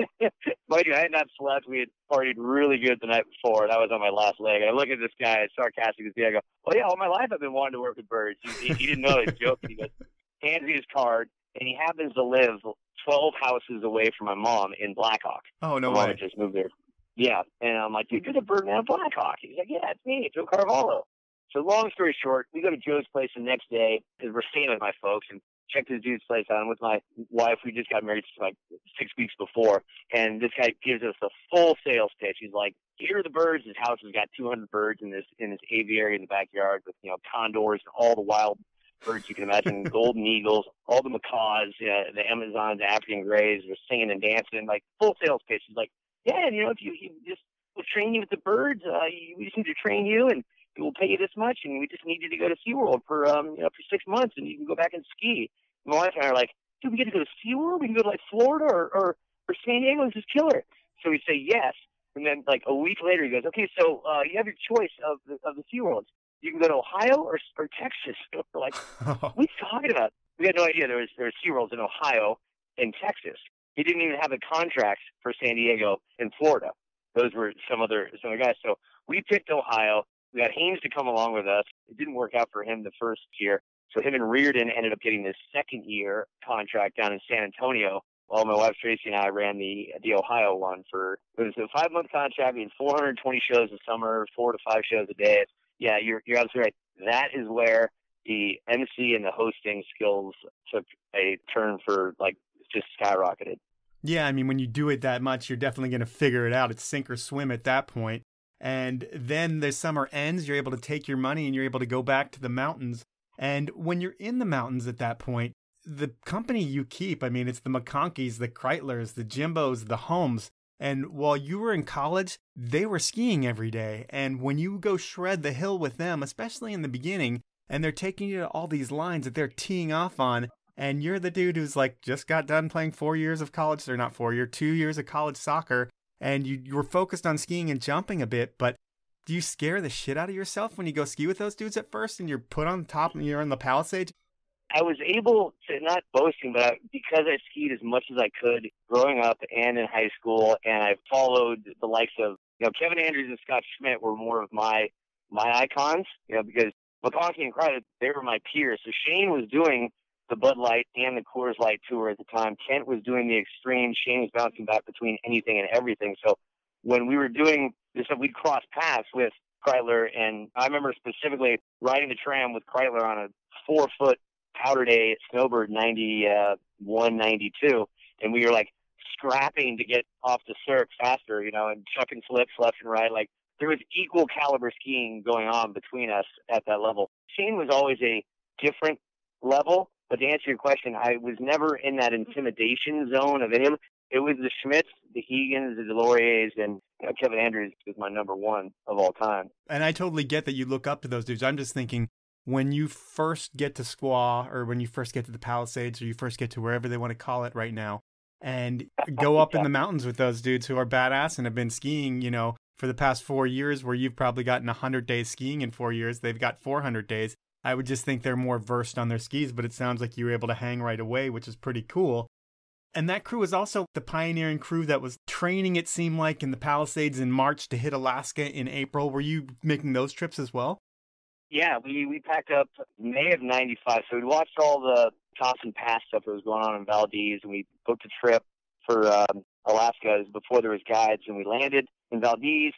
mind you, I had not slept. We had partied really good the night before. That was on my last leg. I look at this guy, as sarcastic as he, I go, well, yeah, all my life I've been wanting to work with birds. He, he, he didn't know I was joking. He goes, hands me his card, and he happens to live twelve houses away from my mom in Blackhawk. Oh, no my mom way. just moved there. Yeah, and I'm like, dude, you're the Birdman of Blackhawk. He's like, yeah, it's me, Joe Carvalho. So long story short, we go to Joe's place the next day because we're staying with my folks and checked this dude's place out. I'm with my wife. We just got married like six weeks before. And this guy gives us a full sales pitch. He's like, here are the birds. His house has got two hundred birds in this in this aviary in the backyard with, you know, condors and all the wild birds you can imagine, golden eagles, all the macaws, uh, the Amazons, the African grays, were singing and dancing, like full sales pitch. He's like, yeah, and you know, if you, you just we'll train you with the birds, uh, you, we just need to train you and we'll pay you this much, and we just need you to go to SeaWorld for um, you know, for six months, and you can go back and ski. My wife and I are like, dude, we get to go to SeaWorld? We can go to like Florida or, or, or San Diego? This is killer. So we say yes, and then like a week later, he goes, okay, so uh, you have your choice of the of the SeaWorlds. You can go to Ohio or or Texas. We're like, what are you talking about? We had no idea there was there were SeaWorlds in Ohio and Texas. He didn't even have the contracts for San Diego and Florida. Those were some other some other guys. So we picked Ohio. We got Haynes to come along with us. It didn't work out for him the first year. So him and Reardon ended up getting this second year contract down in San Antonio, while my wife Tracy and I ran the the Ohio one for, it was a five month contract, we had four hundred twenty shows a summer, four to five shows a day. Yeah, you're you're absolutely right. That is where the M C and the hosting skills took a turn for, like, just skyrocketed. Yeah, I mean, when you do it that much, you're definitely going to figure it out. It's sink or swim at that point. And then the summer ends, you're able to take your money and you're able to go back to the mountains. And when you're in the mountains at that point, the company you keep, I mean, it's the McConkeys, the Kreitlers, the Jimbos, the Holmes. And while you were in college, they were skiing every day. And when you go shred the hill with them, especially in the beginning, and they're taking you to all these lines that they're teeing off on, and you're the dude who's like just got done playing four years of college, or not four years, two years of college soccer, and you, you were focused on skiing and jumping a bit, but do you scare the shit out of yourself when you go ski with those dudes at first and you're put on top and you're on the Palisades? I was able to, not boasting, but I, because I skied as much as I could growing up and in high school, and I followed the likes of, you know, Kevin Andrews and Scott Schmidt were more of my my icons, you know, because McConkey and Kreider, they were my peers. So Shane was doing the Bud Light and the Coors Light tour at the time. Kent was doing the extreme. Shane was bouncing back between anything and everything. So when we were doing this, we'd cross paths with Kreitler, and I remember specifically riding the tram with Kreitler on a four-foot powder day at Snowbird ninety-one, ninety-two, and we were like scrapping to get off the circ faster, you know, and chucking flips left and right. Like, there was equal caliber skiing going on between us at that level. Shane was always a different level, but to answer your question, I was never in that intimidation zone of any of them. It was the Schmidts, the Hegans, the Deloriers, and, you know, Kevin Andrews is my number one of all time. And I totally get that you look up to those dudes. I'm just thinking, when you first get to Squaw, or when you first get to the Palisades, or you first get to wherever they want to call it right now, and go up yeah. in the mountains with those dudes who are badass and have been skiing, you know, for the past four years, where you've probably gotten one hundred days skiing in four years, they've got four hundred days. I would just think they're more versed on their skis, but it sounds like you were able to hang right away, which is pretty cool. And that crew was also the pioneering crew that was training, it seemed like, in the Palisades in March to hit Alaska in April. Were you making those trips as well? Yeah, we, we packed up May of ninety-five. So we watched all the Thompson Pass stuff that was going on in Valdez, and we booked a trip for um, Alaska before there was guides, and we landed in Valdez.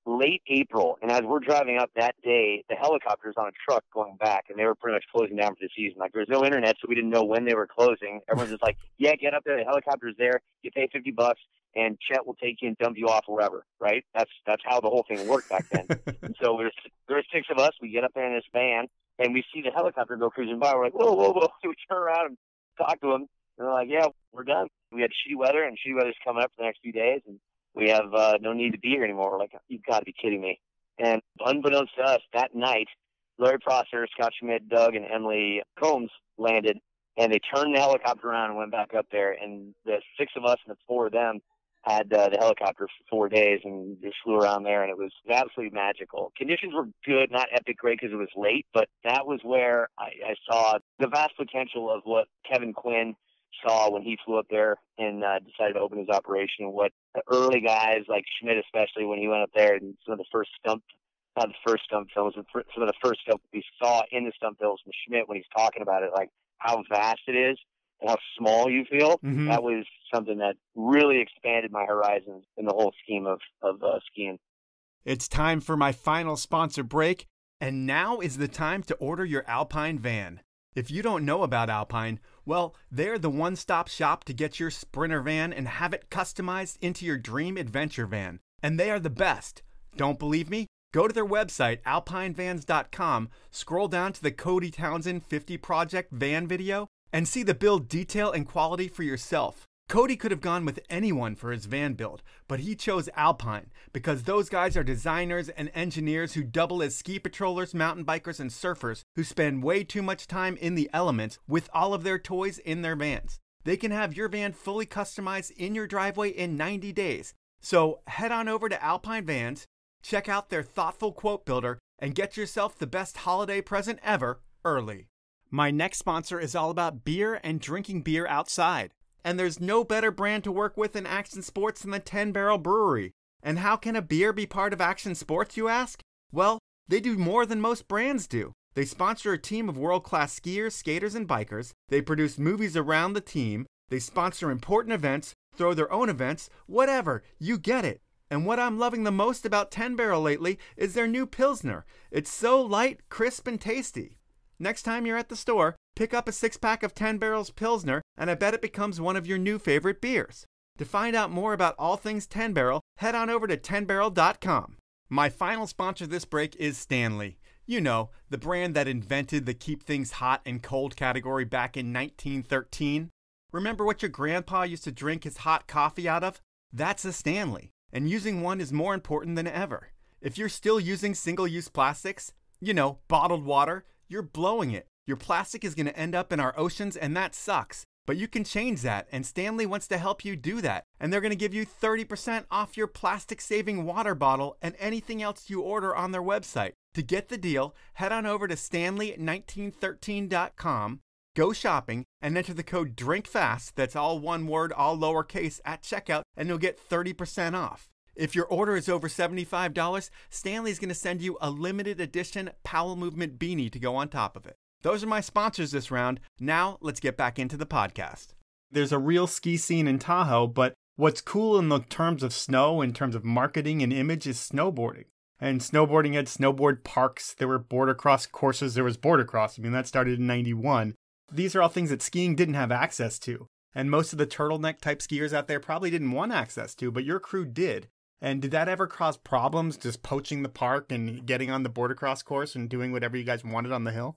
late April, and as we're driving up that day, the helicopter's on a truck going back, and they were pretty much closing down for the season. Like, there was no internet, so we didn't know when they were closing. Everyone's just like, yeah, get up there, the helicopter's there, you pay fifty bucks, and Chet will take you and dump you off wherever, right? That's that's how the whole thing worked back then. And so there's there were six of us. We get up there in this van, and we see the helicopter go cruising by. We're like, whoa, whoa, whoa. So we turn around and talk to them, and they're like, yeah, we're done. We had shitty weather, and shitty weather's coming up for the next few days, and we have uh, no need to be here anymore. We're like, you've got to be kidding me. And unbeknownst to us, that night, Larry Prosser, Scott Schmidt, Doug, and Emily Combs landed, and they turned the helicopter around and went back up there. And the six of us and the four of them had uh, the helicopter for four days and just flew around there, and it was absolutely magical. Conditions were good, not epic great because it was late, but that was where I, I saw the vast potential of what Kevin Quinn saw when he flew up there and uh, decided to open his operation. What the early guys, like Schmidt especially, when he went up there, and some of the first stump, not the first stump films, but some of the first stuff we saw in the stump films from Schmidt when he's talking about it, like how vast it is and how small you feel. Mm-hmm. That was something that really expanded my horizons in the whole scheme of, of uh, skiing. It's time for my final sponsor break, and now is the time to order your Alpine van. If you don't know about Alpine, well, they're the one-stop shop to get your Sprinter van and have it customized into your dream adventure van. And they are the best. Don't believe me? Go to their website, alpine vans dot com, scroll down to the Cody Townsend fifty Project van video, and see the build detail and quality for yourself. Cody could have gone with anyone for his van build, but he chose Alpine because those guys are designers and engineers who double as ski patrollers, mountain bikers, and surfers who spend way too much time in the elements with all of their toys in their vans. They can have your van fully customized in your driveway in ninety days. So head on over to Alpine Vans, check out their thoughtful quote builder, and get yourself the best holiday present ever early. My next sponsor is all about beer and drinking beer outside. And there's no better brand to work with in action sports than the ten Barrel Brewery. And how can a beer be part of action sports, you ask? Well, they do more than most brands do. They sponsor a team of world-class skiers, skaters, and bikers. They produce movies around the team. They sponsor important events, throw their own events, whatever. You get it. And what I'm loving the most about ten Barrel lately is their new Pilsner. It's so light, crisp, and tasty. Next time you're at the store, pick up a six-pack of ten Barrel's Pilsner, and I bet it becomes one of your new favorite beers. To find out more about all things ten Barrel, head on over to ten barrel dot com. My final sponsor this break is Stanley. You know, the brand that invented the keep things hot and cold category back in nineteen thirteen. Remember what your grandpa used to drink his hot coffee out of? That's a Stanley, and using one is more important than ever. If you're still using single-use plastics, you know, bottled water, you're blowing it. Your plastic is going to end up in our oceans, and that sucks. But you can change that, and Stanley wants to help you do that. And they're going to give you thirty percent off your plastic-saving water bottle and anything else you order on their website. To get the deal, head on over to stanley nineteen thirteen dot com, go shopping, and enter the code DRINKFAST, that's all one word, all lowercase, at checkout, and you'll get thirty percent off. If your order is over seventy-five dollars, Stanley's going to send you a limited edition Powell Movement beanie to go on top of it. Those are my sponsors this round. Now, let's get back into the podcast. There's a real ski scene in Tahoe, but what's cool in the terms of snow, in terms of marketing and image, is snowboarding. And snowboarding had snowboard parks, there were board-across courses, there was board-across. I mean, that started in ninety-one. These are all things that skiing didn't have access to. And most of the turtleneck-type skiers out there probably didn't want access to, but your crew did. And did that ever cause problems, just poaching the park and getting on the board-across course and doing whatever you guys wanted on the hill?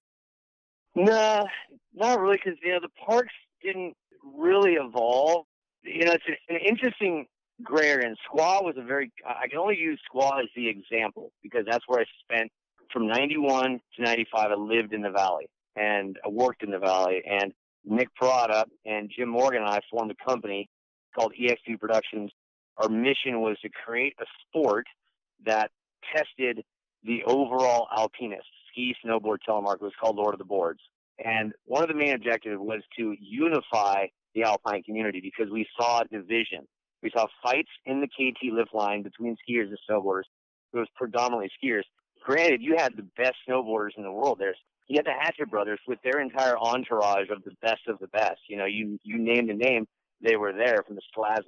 No, not really, because, you know, the parks didn't really evolve. You know, it's an interesting gray area. And Squaw was a very, I can only use Squaw as the example because that's where I spent from ninety-one to ninety-five. I lived in the Valley and I worked in the Valley. And Nick Parada and Jim Morgan and I formed a company called E X two Productions. Our mission was to create a sport that tested the overall alpinist. Ski, snowboard, telemark. It was called Lord of the Boards. And one of the main objectives was to unify the alpine community because we saw division. We saw fights in the K T lift line between skiers and snowboarders. It was predominantly skiers. Granted, you had the best snowboarders in the world there. You had the Hatchet brothers with their entire entourage of the best of the best. You know, you, you named a name, they were there, from the Slasniks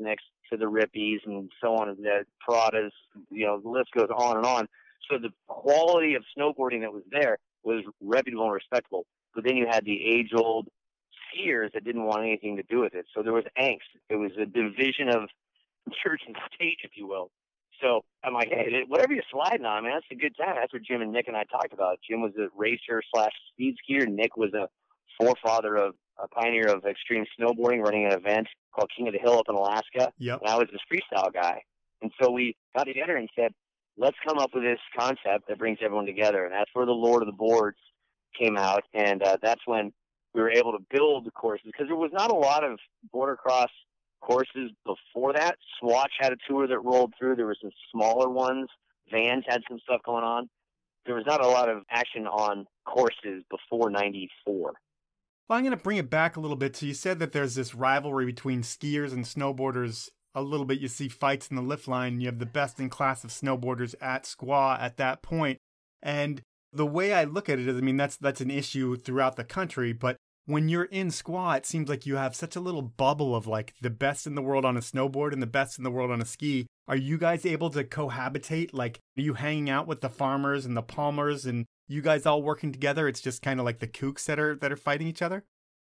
to the Rippies and so on, and the Paradas, you know, the list goes on and on. So the quality of snowboarding that was there was reputable and respectable. But then you had the age-old skiers that didn't want anything to do with it. So there was angst. It was a division of church and state, if you will. So I'm like, hey, whatever you're sliding on, man, that's a good time. That's what Jim and Nick and I talked about. Jim was a racer slash speed skier. Nick was a forefather of a pioneer of extreme snowboarding, running an event called King of the Hill up in Alaska. Yep. And I was this freestyle guy. And so we got together and said, let's come up with this concept that brings everyone together. And that's where the Lord of the Boards came out. And uh, that's when we were able to build the courses, because there was not a lot of border cross courses before that. Swatch had a tour that rolled through. There were some smaller ones. Vans had some stuff going on. There was not a lot of action on courses before ninety-four. Well, I'm going to bring it back a little bit. So you said that there's this rivalry between skiers and snowboarders a little bit. You see fights in the lift line. You have the best in class of snowboarders at Squaw at that point. And the way I look at it is, I mean, that's that's an issue throughout the country. But when you're in Squaw, it seems like you have such a little bubble of like the best in the world on a snowboard and the best in the world on a ski. Are you guys able to cohabitate? Like, are you hanging out with the farmers and the Palmers and you guys all working together? It's just kind of like the kooks that are that are fighting each other?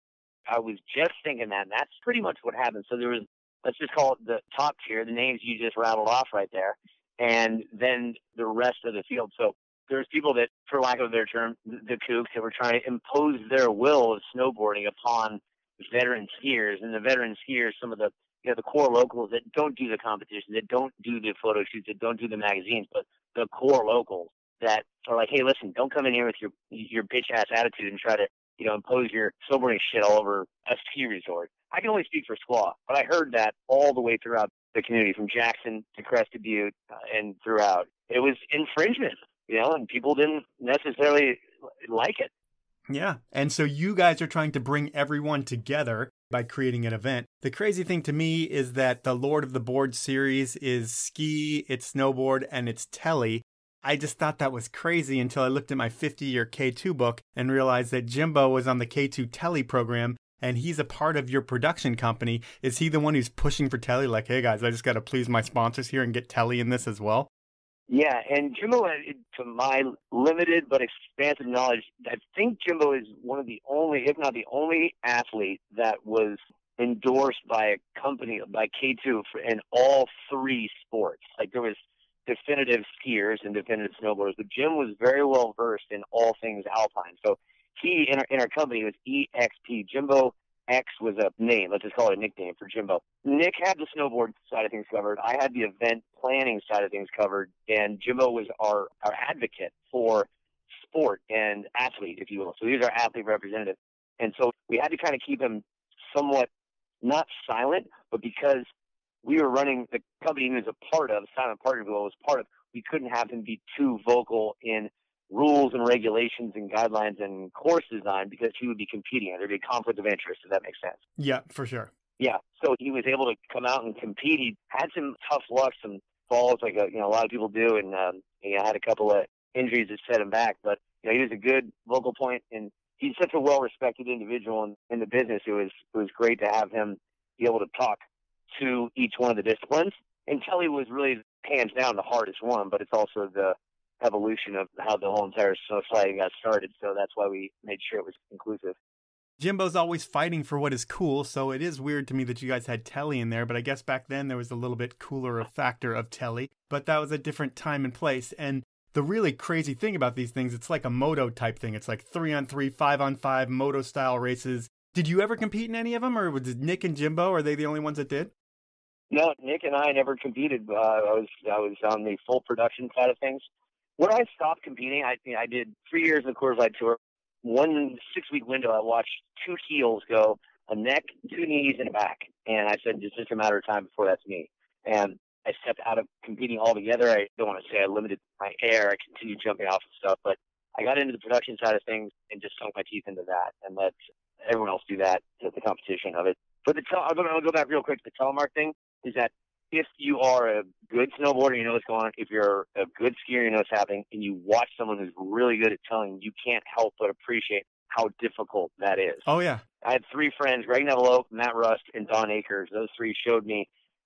I was just thinking that, and that's pretty much what happened. So there was, let's just call it the top tier, the names you just rattled off right there, and then the rest of the field. So there's people that, for lack of a better term, the kooks, that were trying to impose their will of snowboarding upon veteran skiers. And the veteran skiers, some of the, you know, the core locals that don't do the competition, that don't do the photo shoots, that don't do the magazines, but the core locals that are like, hey, listen, don't come in here with your your bitch ass attitude and try to, you know, impose your snowboarding shit all over a ski resort. I can only speak for Squaw, but I heard that all the way throughout the community, from Jackson to Crested Butte uh, and throughout. It was infringement, you know, and people didn't necessarily like it. Yeah. And so you guys are trying to bring everyone together by creating an event. The crazy thing to me is that the Lord of the Board series is ski, it's snowboard, and it's telly. I just thought that was crazy until I looked at my fifty-year K two book and realized that Jimbo was on the K two telly program and he's a part of your production company. Is he the one who's pushing for telly? Like, hey guys, I just got to please my sponsors here and get telly in this as well? Yeah, and Jimbo, to my limited but expansive knowledge, I think Jimbo is one of the only, if not the only athlete that was endorsed by a company, by K two, for, in all three sports. Like, there was definitive skiers and definitive snowboarders, but Jim was very well versed in all things alpine. So he, in our, in our company, was E X P. Jimbo X was a name. Let's just call it a nickname for Jimbo. Nick had the snowboard side of things covered. I had the event planning side of things covered, and Jimbo was our, our advocate for sport and athlete, if you will. So he was our athlete representative. And so we had to kind of keep him somewhat not silent, but because we were running the company he was a part of, Silent Partner was part of, we couldn't have him be too vocal in rules and regulations and guidelines and course design, because he would be competing. There'd be a conflict of interest, if that makes sense. Yeah, for sure. Yeah. So he was able to come out and compete. He had some tough luck, some falls, like a, you know, a lot of people do, and um, he had a couple of injuries that set him back. But you know, he was a good vocal point, and he's such a well-respected individual in, in the business. It was it was great to have him be able to talk to each one of the disciplines. And telly was really hands down the hardest one, but it's also the evolution of how the whole entire snow sliding got started. So that's why we made sure it was inclusive. Jimbo's always fighting for what is cool, so it is weird to me that you guys had telly in there, but I guess back then there was a little bit cooler a factor of telly, but that was a different time and place. And the really crazy thing about these things, it's like a moto type thing. It's like three on three, five on five moto style races. Did you ever compete in any of them, or was it Nick and Jimbo? Are they the only ones that did? No, Nick and I never competed. Uh, I was I was on the full production side of things. When I stopped competing, I I did three years in the Coors Light Tour. One six-week window, I watched two heels go, a neck, two knees, and a back. And I said, it's just a matter of time before that's me. And I stepped out of competing altogether. I don't want to say I limited my air. I continued jumping off and stuff. But I got into the production side of things and just sunk my teeth into that and let everyone else do that, to the competition of it. But the tel- I'll go back real quick to the telemark thing, is that if you are a good snowboarder, you know what's going on. If you're a good skier, you know what's happening, and you watch someone who's really good at telling, you can't help but appreciate how difficult that is. Oh, yeah. I had three friends, Greg Nevelope, Matt Rust, and Don Akers. Those three showed me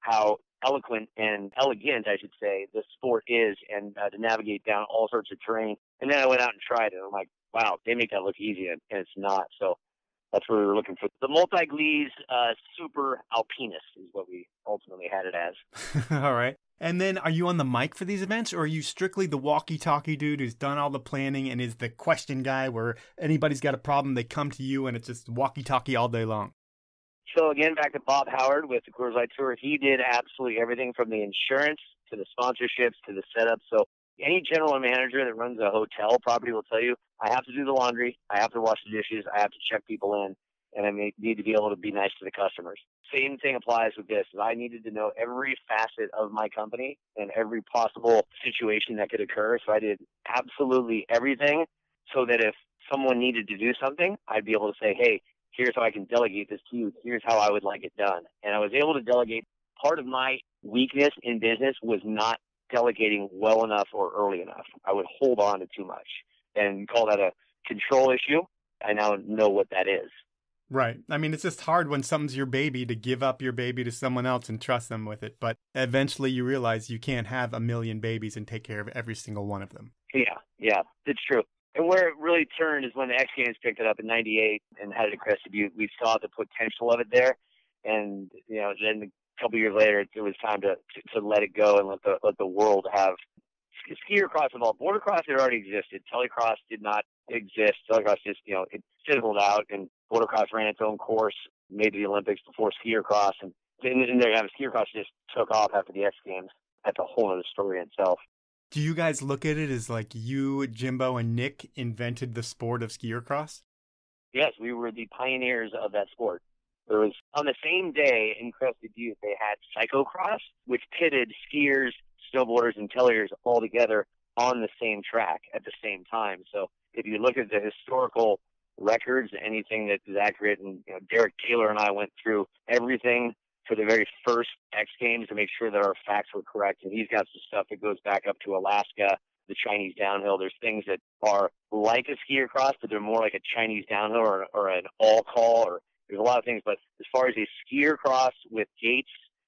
how eloquent and elegant, I should say, the sport is, and uh, to navigate down all sorts of terrain. And then I went out and tried it. I'm like, wow, they make that look easy, and, and it's not. So that's what we were looking for. The multi-gliese uh, super alpinist is what we ultimately had it as. All right. And then are you on the mic for these events, or are you strictly the walkie-talkie dude who's done all the planning and is the question guy where anybody's got a problem, they come to you and it's just walkie-talkie all day long? So again, back to Bob Howard with the Coors Light Tour. He did absolutely everything from the insurance to the sponsorships to the setup. So any general manager that runs a hotel property will tell you, I have to do the laundry, I have to wash the dishes, I have to check people in, and I may, need to be able to be nice to the customers. Same thing applies with this. I needed to know every facet of my company and every possible situation that could occur. So I did absolutely everything so that if someone needed to do something, I'd be able to say, hey, here's how I can delegate this to you. Here's how I would like it done. And I was able to delegate. Part of my weakness in business was not delegating well enough or early enough. I would hold on to too much and call that a control issue. I now know what that is. Right. I mean, it's just hard when something's your baby to give up your baby to someone else and trust them with it. But eventually you realize you can't have a million babies and take care of every single one of them. Yeah, yeah, it's true. And where it really turned is when the X Games picked it up in ninety-eight and had it at Crested Butte. We saw the potential of it there. And, you know, then a couple years later, it was time to, to, to let it go and let the let the world have skier cross involved. Border cross had already existed. Telecross did not exist. Telecross just, you know, it fizzled out, and border cross ran its own course, made the Olympics before skier cross. And then and there, skier cross just took off after the X Games. That's a whole other story in itself. Do you guys look at it as like you, Jimbo, and Nick invented the sport of skier cross? Yes, we were the pioneers of that sport. There was, on the same day in Crested Butte, they had cyclocross, which pitted skiers, snowboarders, and telliers all together on the same track at the same time. So if you look at the historical records, anything that is accurate, and you know, Derek Taylor and I went through everything for the very first X Games to make sure that our facts were correct. And he's got some stuff that goes back up to Alaska, the Chinese downhill. There's things that are like a skier cross, but they're more like a Chinese downhill or, or an all call, or there's a lot of things. But as far as a skier cross with gates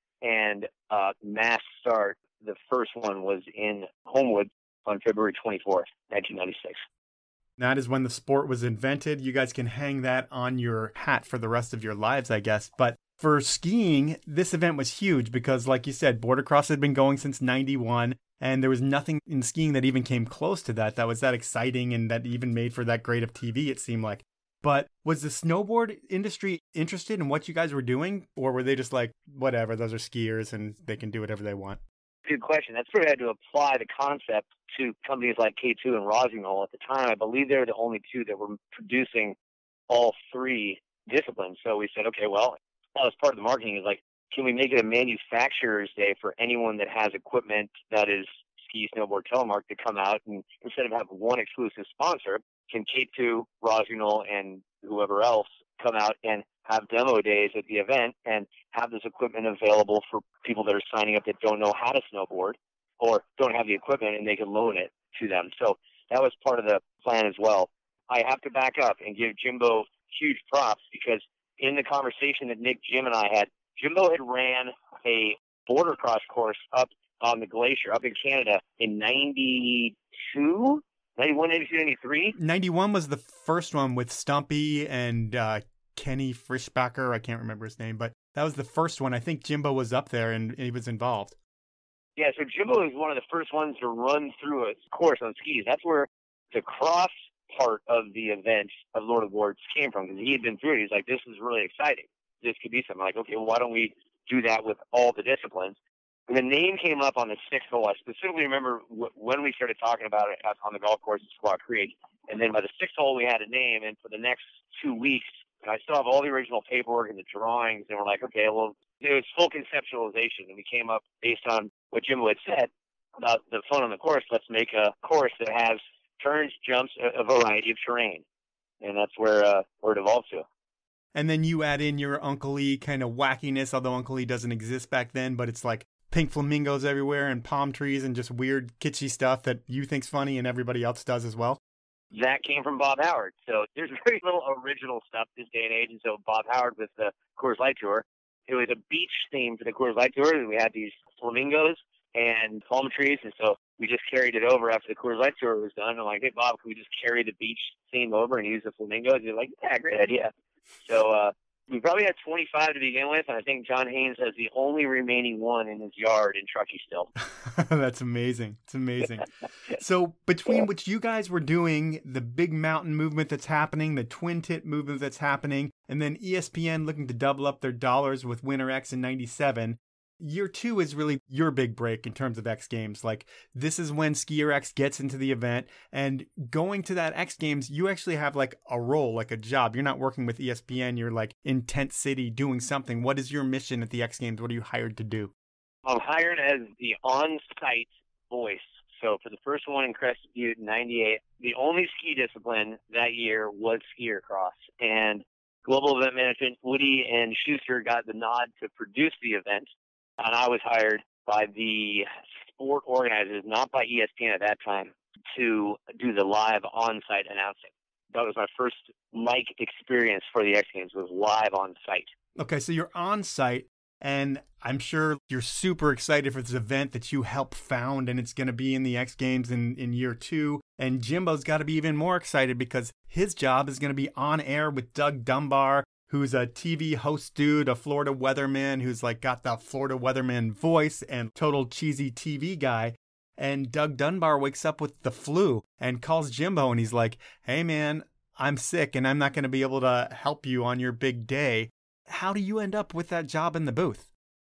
and uh, mass start, the first one was in Homewood on February twenty-fourth, nineteen ninety-six. That is when the sport was invented. You guys can hang that on your hat for the rest of your lives, I guess. But for skiing, this event was huge because, like you said, border cross had been going since ninety-one, and there was nothing in skiing that even came close to that. That was that exciting and that even made for that great of T V, it seemed like. But was the snowboard industry interested in what you guys were doing, or were they just like, whatever, those are skiers and they can do whatever they want? Good question. That's where I had to apply the concept to companies like K two and Rossignol. At the time, I believe they were the only two that were producing all three disciplines. So we said, okay, well, that was part of the marketing, is like, can we make it a manufacturer's day for anyone that has equipment that is ski, snowboard, telemark to come out, and instead of have one exclusive sponsor, can K two, Rossignol, and whoever else come out and have demo days at the event and have this equipment available for people that are signing up that don't know how to snowboard or don't have the equipment, and they can loan it to them. So that was part of the plan as well. I have to back up and give Jimbo huge props, because in the conversation that Nick, Jim, and I had, Jimbo had ran a border cross course up on the glacier up in Canada in ninety-two, ninety-one, ninety-two, ninety-three. ninety-one was the first one with Stumpy and uh, Kenny Frischbacher. I can't remember his name, but that was the first one. I think Jimbo was up there and he was involved. Yeah, so Jimbo was one of the first ones to run through a course on skis. That's where the cross part of the event of Lord of Lords came from, because he had been through it. He's like, this is really exciting. This could be something. I'm like, okay, well, why don't we do that with all the disciplines? And the name came up on the sixth hole. I specifically remember w- when we started talking about it on the golf course at Squaw Creek. And then by the sixth hole, we had a name. And for the next two weeks, I still have all the original paperwork and the drawings. And we're like, okay, well, it was full conceptualization. And we came up based on what Jimbo had said about the fun on the course. Let's make a course that has turns, jumps, a, a variety of terrain. And that's where, uh, where it evolved to. And then you add in your Uncle E kind of wackiness, although Uncle E doesn't exist back then, but it's like pink flamingos everywhere and palm trees and just weird kitschy stuff that you think's funny and everybody else does as well. That came from Bob Howard. So there's very little original stuff this day and age. And so Bob Howard with the Coors Light Tour it was a beach theme for the Coors Light tour. And we had these flamingos and palm trees, and so we just carried it over after the Coors Light tour was done. I'm like, hey, Bob, can we just carry the beach theme over and use the flamingos? And he's like, yeah, great idea. So uh, we probably had twenty-five to begin with, and I think John Haynes has the only remaining one in his yard in Truckee still. That's amazing. It's amazing. So between Yeah. what you guys were doing, the big mountain movement that's happening, the twin tit movement that's happening, and then E S P N looking to double up their dollars with Winter X in ninety-seven, year two is really your big break in terms of X Games. Like, this is when Skier X gets into the event, and going to that X Games, you actually have like a role, like a job. You're not working with E S P N. You're like in Tent City doing something. What is your mission at the X Games? What are you hired to do? I'm hired as the on-site voice. So for the first one in Crested Butte in ninety-eight, the only ski discipline that year was skier cross. And Global Event Management, Woody and Schuster got the nod to produce the event. And I was hired by the sport organizers, not by E S P N at that time, to do the live on-site announcing. That was my first mic experience for the X Games, was live on-site. Okay, so you're on site, and I'm sure you're super excited for this event that you helped found, and it's going to be in the X Games in, in year two. And Jimbo's got to be even more excited because his job is going to be on air with Doug Dunbar, who's a T V host dude, a Florida weatherman who's like got the Florida weatherman voice and total cheesy T V guy. And Doug Dunbar wakes up with the flu and calls Jimbo, and he's like, hey man, I'm sick and I'm not going to be able to help you on your big day. How do you end up with that job in the booth?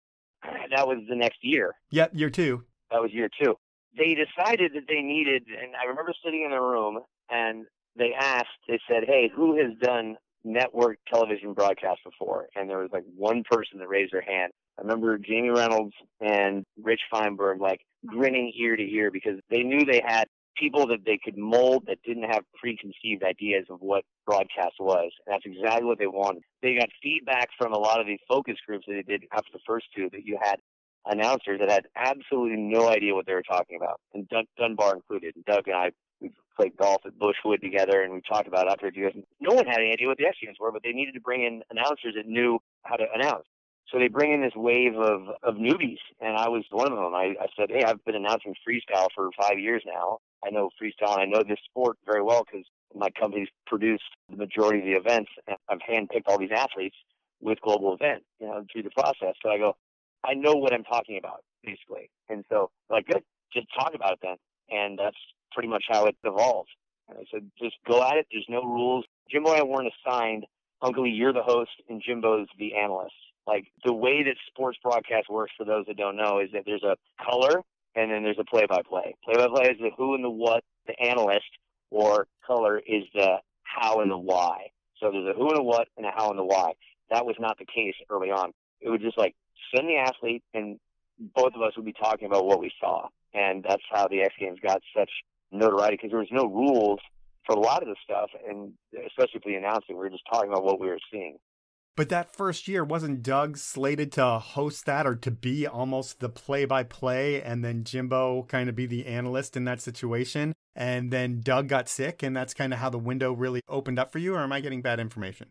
That was the next year. Yep, year two. That was year two. They decided that they needed, and I remember sitting in the room, and they asked, they said, hey, who has done network television broadcast before? And there was like one person that raised their hand. I remember Jamie Reynolds and Rich Feinberg like grinning ear to ear because they knew they had people that they could mold that didn't have preconceived ideas of what broadcast was. And that's exactly what they wanted. They got feedback from a lot of the focus groups that they did after the first two, that you had announcers that had absolutely no idea what they were talking about, and Doug Dunbar included. And Doug and I, we played golf at Bushwood together, and we talked about it afterwards. No one had any idea what the X Games were, but they needed to bring in announcers that knew how to announce. So they bring in this wave of, of newbies, and I was one of them. I, I said, hey, I've been announcing freestyle for five years now. I know freestyle, and I know this sport very well because my company's produced the majority of the events, and I've handpicked all these athletes with Global Event, you know, through the process. So I go, I know what I'm talking about, basically. And so, like, good, just talk about it then. And that's pretty much how it evolved. And I said, just go at it. There's no rules. Jimbo and I weren't assigned, Uncle Lee, you're the host, and Jimbo's the analyst. Like, the way that sports broadcast works, for those that don't know, is that there's a color and then there's a play-by-play. Play-by-play is the who and the what. The analyst, or color, is the how and the why. So there's a who and a what and a how and the why. That was not the case early on. It was just like, send the athlete, and both of us would be talking about what we saw. And that's how the X Games got such notoriety, because there was no rules for a lot of the stuff, and especially for the announcing. We were just talking about what we were seeing. But that first year, wasn't Doug slated to host that, or to be almost the play-by-play, and then Jimbo kind of be the analyst in that situation? And then Doug got sick, and that's kind of how the window really opened up for you, or am I getting bad information?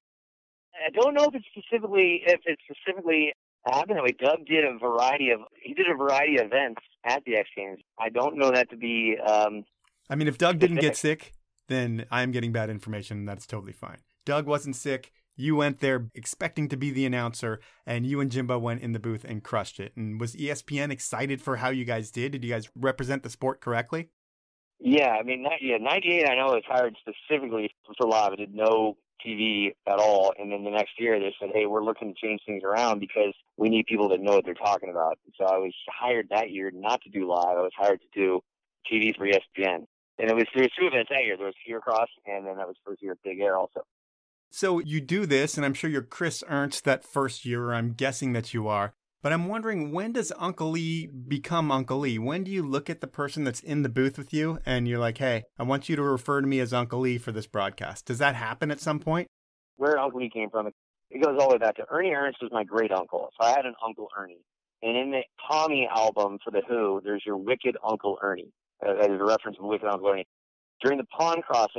I don't know if it's specifically, if it's specifically happened that way. Doug did a variety of, he did a variety of events at the X Games. I don't know that to be, um, I mean, if Doug didn't get sick, then I'm getting bad information, and that's totally fine. Doug wasn't sick. You went there expecting to be the announcer, and you and Jimbo went in the booth and crushed it. And was E S P N excited for how you guys did? Did you guys represent the sport correctly? Yeah, I mean, yeah, ninety-eight, I know, was hired specifically for live. I did no T V at all. And then the next year they said, hey, we're looking to change things around because we need people that know what they're talking about. And so I was hired that year not to do live. I was hired to do T V for E S P N. And it was, there was two events that year. There was Skier Cross, and then that was first year at Big Air also. So you do this, and I'm sure you're Chris Ernst that first year, or I'm guessing that you are. But I'm wondering, when does Uncle Lee become Uncle Lee? When do you look at the person that's in the booth with you and you're like, hey, I want you to refer to me as Uncle Lee for this broadcast? Does that happen at some point? Where Uncle Lee came from, it goes all the way back to Ernie Ernst was my great uncle. So I had an Uncle Ernie. And in the Tommy album for The Who, there's your Wicked Uncle Ernie. Uh, there's a reference to Wicked Uncle Ernie. During the pond crossing,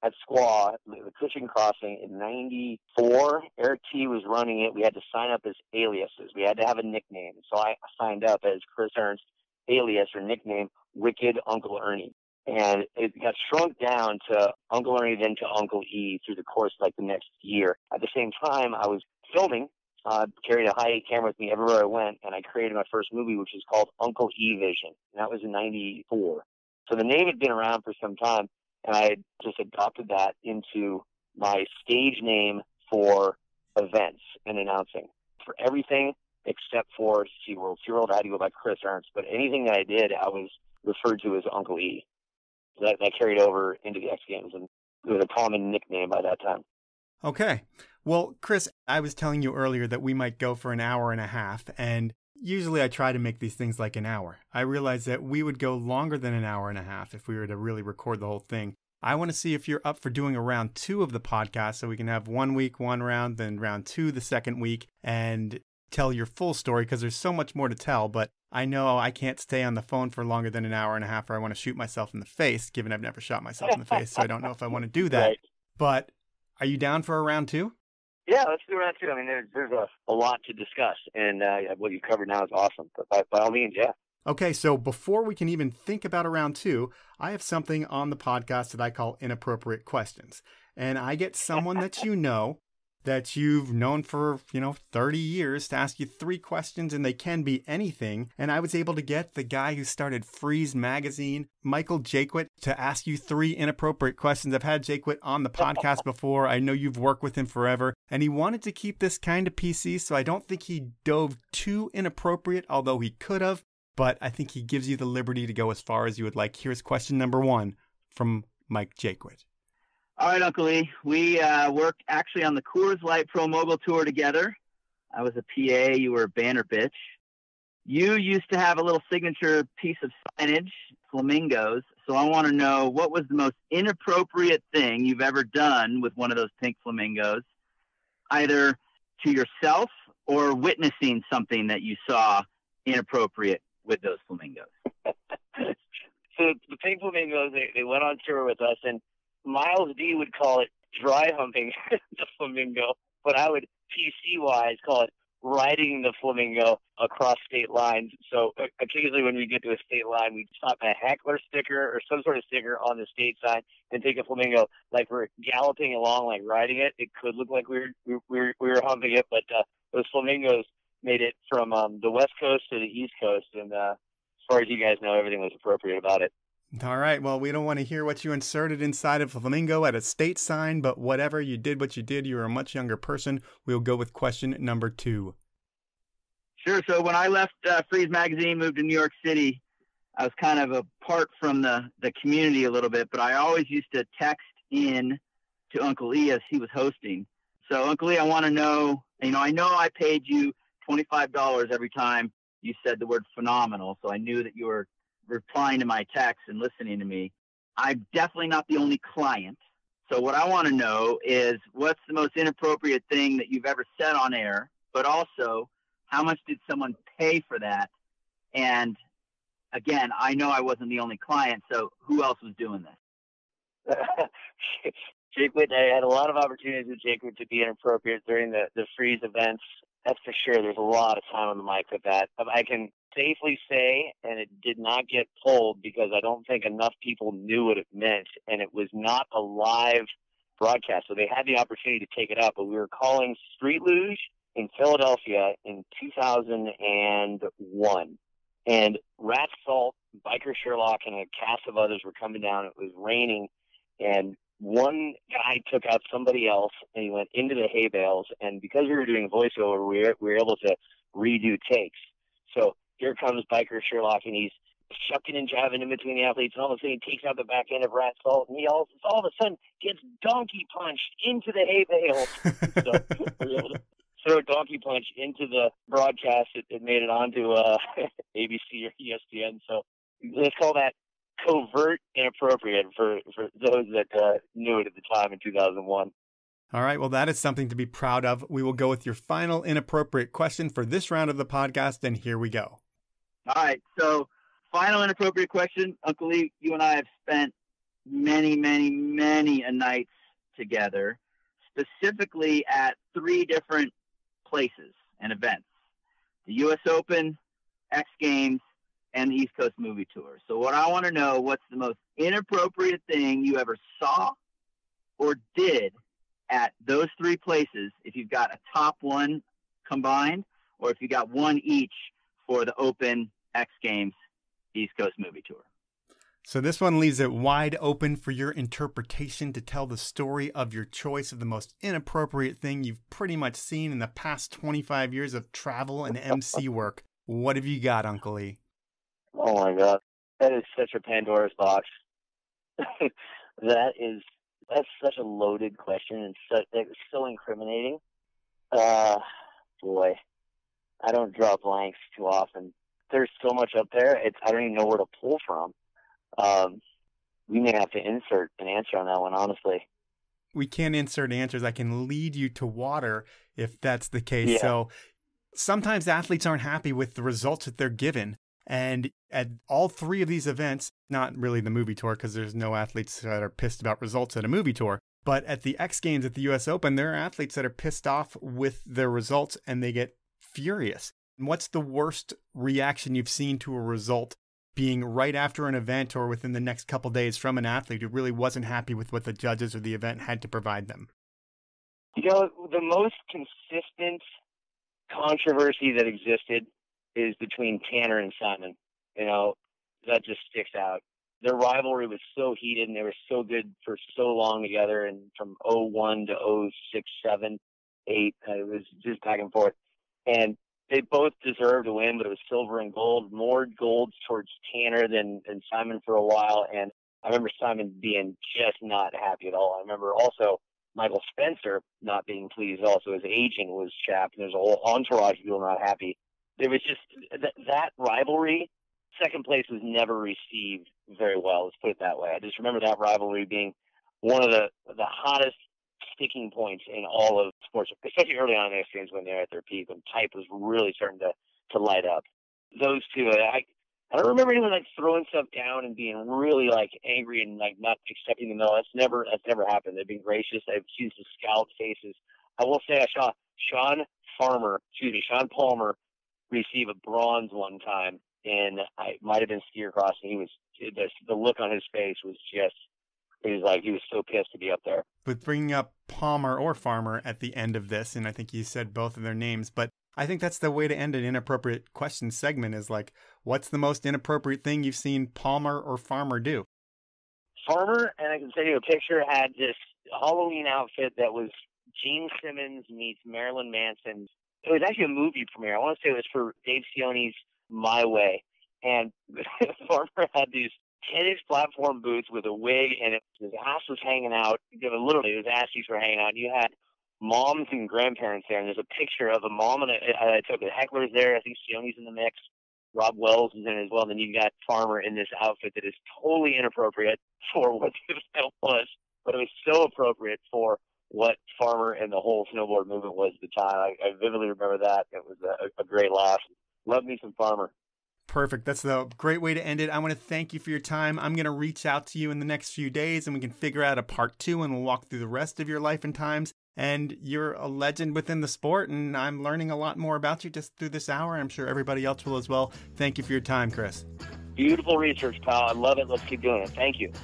at Squaw, the Cushing Crossing in ninety-four. Eric T was running it. We had to sign up as aliases. We had to have a nickname. So I signed up as Chris Ernst, alias or nickname, Wicked Uncle Ernie. And it got shrunk down to Uncle Ernie, then to Uncle E through the course of like the next year. At the same time, I was filming, uh, carried a high eight camera with me everywhere I went, and I created my first movie, which is called Uncle E Vision. And that was in ninety-four. So the name had been around for some time, and I had just adopted that into my stage name for events and announcing. For everything except for SeaWorld. SeaWorld, I had to go by Chris Ernst, but anything that I did, I was referred to as Uncle E. So that, that carried over into the X Games, and it was a common nickname by that time. Okay. Well, Chris, I was telling you earlier that we might go for an hour and a half, and usually I try to make these things like an hour. I realized that we would go longer than an hour and a half if we were to really record the whole thing. I want to see if you're up for doing a round two of the podcast so we can have one week, one round, then round two the second week, and tell your full story, because there's so much more to tell. But I know I can't stay on the phone for longer than an hour and a half, or I want to shoot myself in the face, given I've never shot myself in the face, so I don't know if I want to do that. Right. But are you down for a round two? Yeah, let's do round two. I mean, there's, there's a, a lot to discuss, and uh, what you covered now is awesome. But by, by all means, yeah. Okay, so before we can even think about a round two, I have something on the podcast that I call inappropriate questions. And I get someone that you know, that you've known for, you know, thirty years to ask you three questions, and they can be anything. And I was able to get the guy who started Freeze Magazine, Michael Jaquet, to ask you three inappropriate questions. I've had Jaquet on the podcast before. I know you've worked with him forever, and he wanted to keep this kind of P C, so I don't think he dove too inappropriate, although he could have. But I think he gives you the liberty to go as far as you would like. Here's question number one from Mike Jaquet. All right, Uncle E. We uh, worked actually on the Coors Light Pro Mogul Tour together. I was a P A. You were a banner bitch. You used to have a little signature piece of signage, flamingos. So I want to know, what was the most inappropriate thing you've ever done with one of those pink flamingos, either to yourself or witnessing something that you saw inappropriate with those flamingos? So the pink flamingos, they, they went on tour with us, and Miles D would call it dry humping the flamingo, but I would P C-wise call it riding the flamingo across state lines. So uh, occasionally when we get to a state line, we'd stop a heckler sticker or some sort of sticker on the state sign and take a flamingo like we're galloping along, like riding it. It could look like we were, we were, we were humping it, but uh, those flamingos made it from um, the West Coast to the East Coast, and uh, as far as you guys know, everything was appropriate about it. All right. Well, we don't want to hear what you inserted inside of a flamingo at a state sign, but whatever, you did what you did. You were a much younger person. We'll go with question number two. Sure. So when I left uh, Freeze Magazine, moved to New York City, I was kind of apart from the, the community a little bit, but I always used to text in to Uncle E as he was hosting. So Uncle E, I want to know, you know, I know I paid you twenty-five dollars every time you said the word phenomenal, so I knew that you were replying to my text and listening to me. I'm definitely not the only client. So what I want to know is, what's the most inappropriate thing that you've ever said on air, but also how much did someone pay for that? And again, I know I wasn't the only client, so who else was doing this? Jaquet, I had a lot of opportunities with Jaquet to be inappropriate during the, the Freeze events. That's for sure. There's a lot of time on the mic with that. I can safely say, and it did not get pulled because I don't think enough people knew what it meant, and it was not a live broadcast. So they had the opportunity to take it up, but we were calling Street Luge in Philadelphia in two thousand one. And Rat Salt, Biker Sherlock, and a cast of others were coming down. It was raining, and one guy took out somebody else, and he went into the hay bales. And because we were doing voiceover, we were, we were able to redo takes. So here comes Biker Sherlock, and he's shucking and jiving in between the athletes, and all of a sudden he takes out the back end of Rat Salt, and he all, all of a sudden gets donkey punched into the hay bales. So we were able to throw a donkey punch into the broadcast. It, it made it onto uh, A B C or E S P N. So let's call that covert inappropriate for, for those that uh, knew it at the time in two thousand one. All right. Well, that is something to be proud of. We will go with your final inappropriate question for this round of the podcast, and here we go. All right. So final inappropriate question. Uncle Lee, you and I have spent many, many, many a nights together, specifically at three different places and events: the U S Open, X Games, and the East Coast Movie Tour. So what I want to know, what's the most inappropriate thing you ever saw or did at those three places, if you've got a top one combined, or if you got one each for the Open, X Games, East Coast Movie Tour. So this one leaves it wide open for your interpretation to tell the story of your choice of the most inappropriate thing you've pretty much seen in the past twenty-five years of travel and M C work. What have you got, Uncle E? Oh my God, that is such a Pandora's box. that is that's such a loaded question and so it's so incriminating. Uh, boy, I don't draw blanks too often. There's so much up there. It's I don't even know where to pull from. Um, we may have to insert an answer on that one, honestly. We can't insert answers. I can lead you to water if that's the case. Yeah. So sometimes athletes aren't happy with the results that they're given. And at all three of these events, not really the movie tour because there's no athletes that are pissed about results at a movie tour, but at the X Games at the U S Open, there are athletes that are pissed off with their results and they get furious. And what's the worst reaction you've seen to a result being right after an event or within the next couple days from an athlete who really wasn't happy with what the judges or the event had to provide them? You know, the most consistent controversy that existed is between Tanner and Simon. You know, that just sticks out. Their rivalry was so heated and they were so good for so long together, and from oh one to oh six, seven, eight, it was just back and forth. And they both deserved to win, but it was silver and gold, more golds towards Tanner than, than Simon for a while. And I remember Simon being just not happy at all. I remember also Michael Spencer not being pleased. Also, his agent was chapped, and there's a whole entourage of people not happy. There was just th- that rivalry. Second place was never received very well. Let's put it that way. I just remember that rivalry being one of the the hottest sticking points in all of sports, especially early on in the X Games when they're at their peak, when type was really starting to, to light up. Those two, I I don't remember anyone like throwing stuff down and being really like angry and like not accepting the no. That's never that's never happened. They've been gracious. I've seen some scowled faces. I will say I saw Sean Farmer, excuse me, Sean Palmer receive a bronze one time, and I might have been skier crossing. He was the, the look on his face was just. He was like, he was so pissed to be up there. With bringing up Palmer or Farmer at the end of this, and I think you said both of their names, but I think that's the way to end an inappropriate question segment is like, what's the most inappropriate thing you've seen Palmer or Farmer do? Farmer, and I can send you a picture, had this Halloween outfit that was Gene Simmons meets Marilyn Manson. It was actually a movie premiere. I want to say it was for Dave Sione's My Way. And Farmer had these ten-inch platform boots with a wig, and it, his ass was hanging out. You know, literally, his ass cheeks were hanging out. You had moms and grandparents there, and there's a picture of a mom and a, I took the hecklers there. I think Sione's in the mix. Rob Wells is in it as well. And then you've got Farmer in this outfit that is totally inappropriate for what the event was, but it was so appropriate for what Farmer and the whole snowboard movement was at the time. I, I vividly remember that. It was a, a great laugh. Love me some Farmer. Perfect. That's the great way to end it. I want to thank you for your time. I'm going to reach out to you in the next few days and we can figure out a part two and we'll walk through the rest of your life and times. And you're a legend within the sport and I'm learning a lot more about you just through this hour. I'm sure everybody else will as well. Thank you for your time, Chris. Beautiful research, pal. I love it. Let's keep doing it. Thank you.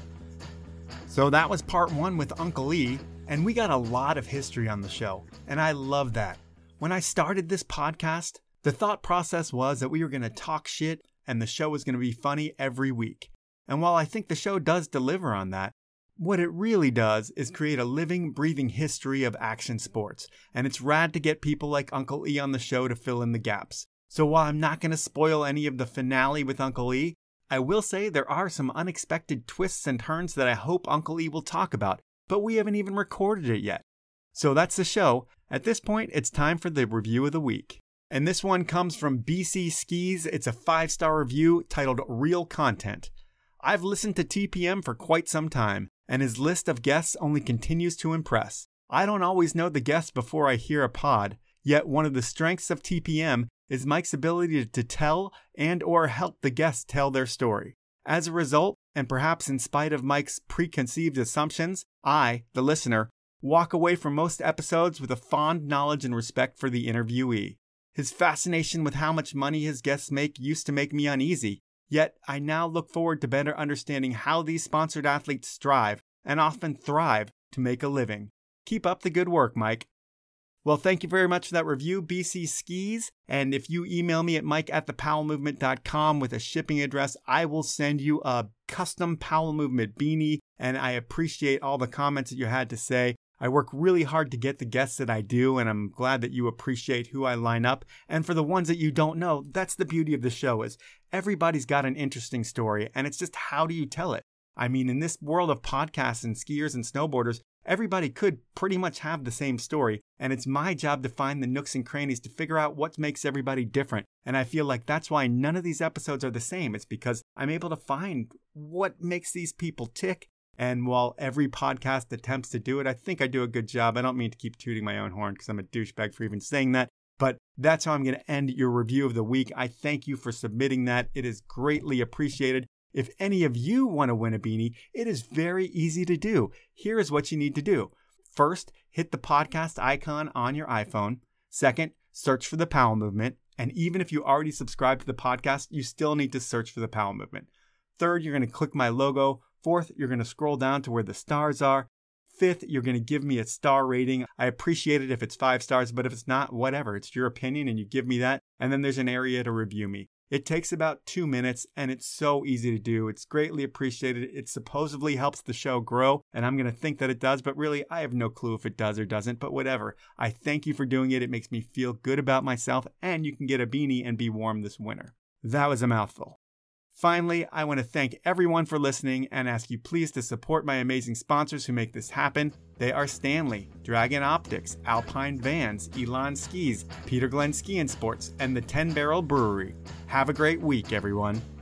So that was part one with Uncle E, and we got a lot of history on the show. And I love that. When I started this podcast, the thought process was that we were going to talk shit and the show was going to be funny every week. And while I think the show does deliver on that, what it really does is create a living, breathing history of action sports. And it's rad to get people like Uncle E on the show to fill in the gaps. So while I'm not going to spoil any of the finale with Uncle E, I will say there are some unexpected twists and turns that I hope Uncle E will talk about, but we haven't even recorded it yet. So that's the show. At this point, it's time for the review of the week. And this one comes from B C Skis. It's a five-star review titled Real Content. I've listened to T P M for quite some time, and his list of guests only continues to impress. I don't always know the guests before I hear a pod, yet one of the strengths of T P M is Mike's ability to tell and or help the guests tell their story. As a result, and perhaps in spite of Mike's preconceived assumptions, I, the listener, walk away from most episodes with a fond knowledge and respect for the interviewee. His fascination with how much money his guests make used to make me uneasy, yet I now look forward to better understanding how these sponsored athletes strive, and often thrive, to make a living. Keep up the good work, Mike. Well, thank you very much for that review, B C Skis. And if you email me at mike at the powell movement dot com with a shipping address, I will send you a custom Powell Movement beanie. And I appreciate all the comments that you had to say. I work really hard to get the guests that I do, and I'm glad that you appreciate who I line up. And for the ones that you don't know, that's the beauty of the show, is everybody's got an interesting story, and it's just how do you tell it? I mean, in this world of podcasts and skiers and snowboarders, everybody could pretty much have the same story, and it's my job to find the nooks and crannies to figure out what makes everybody different. And I feel like that's why none of these episodes are the same. It's because I'm able to find what makes these people tick. And while every podcast attempts to do it, I think I do a good job. I don't mean to keep tooting my own horn because I'm a douchebag for even saying that. But that's how I'm going to end your review of the week. I thank you for submitting that. It is greatly appreciated. If any of you want to win a beanie, it is very easy to do. Here is what you need to do. First, hit the podcast icon on your iPhone. Second, search for the Powell Movement. And even if you already subscribe to the podcast, you still need to search for the Powell Movement. Third, you're going to click my logo. Fourth, you're going to scroll down to where the stars are. Fifth, you're going to give me a star rating. I appreciate it if it's five stars, but if it's not, whatever. It's your opinion and you give me that. And then there's an area to review me. It takes about two minutes and it's so easy to do. It's greatly appreciated. It supposedly helps the show grow, and I'm going to think that it does, but really I have no clue if it does or doesn't, but whatever. I thank you for doing it. It makes me feel good about myself, and you can get a beanie and be warm this winter. That was a mouthful. Finally, I want to thank everyone for listening and ask you please to support my amazing sponsors who make this happen. They are Stanley, Dragon Optics, Alpine Vans, Elon Skis, Peter Glenn Ski and Sports, and the ten Barrel Brewery. Have a great week, everyone.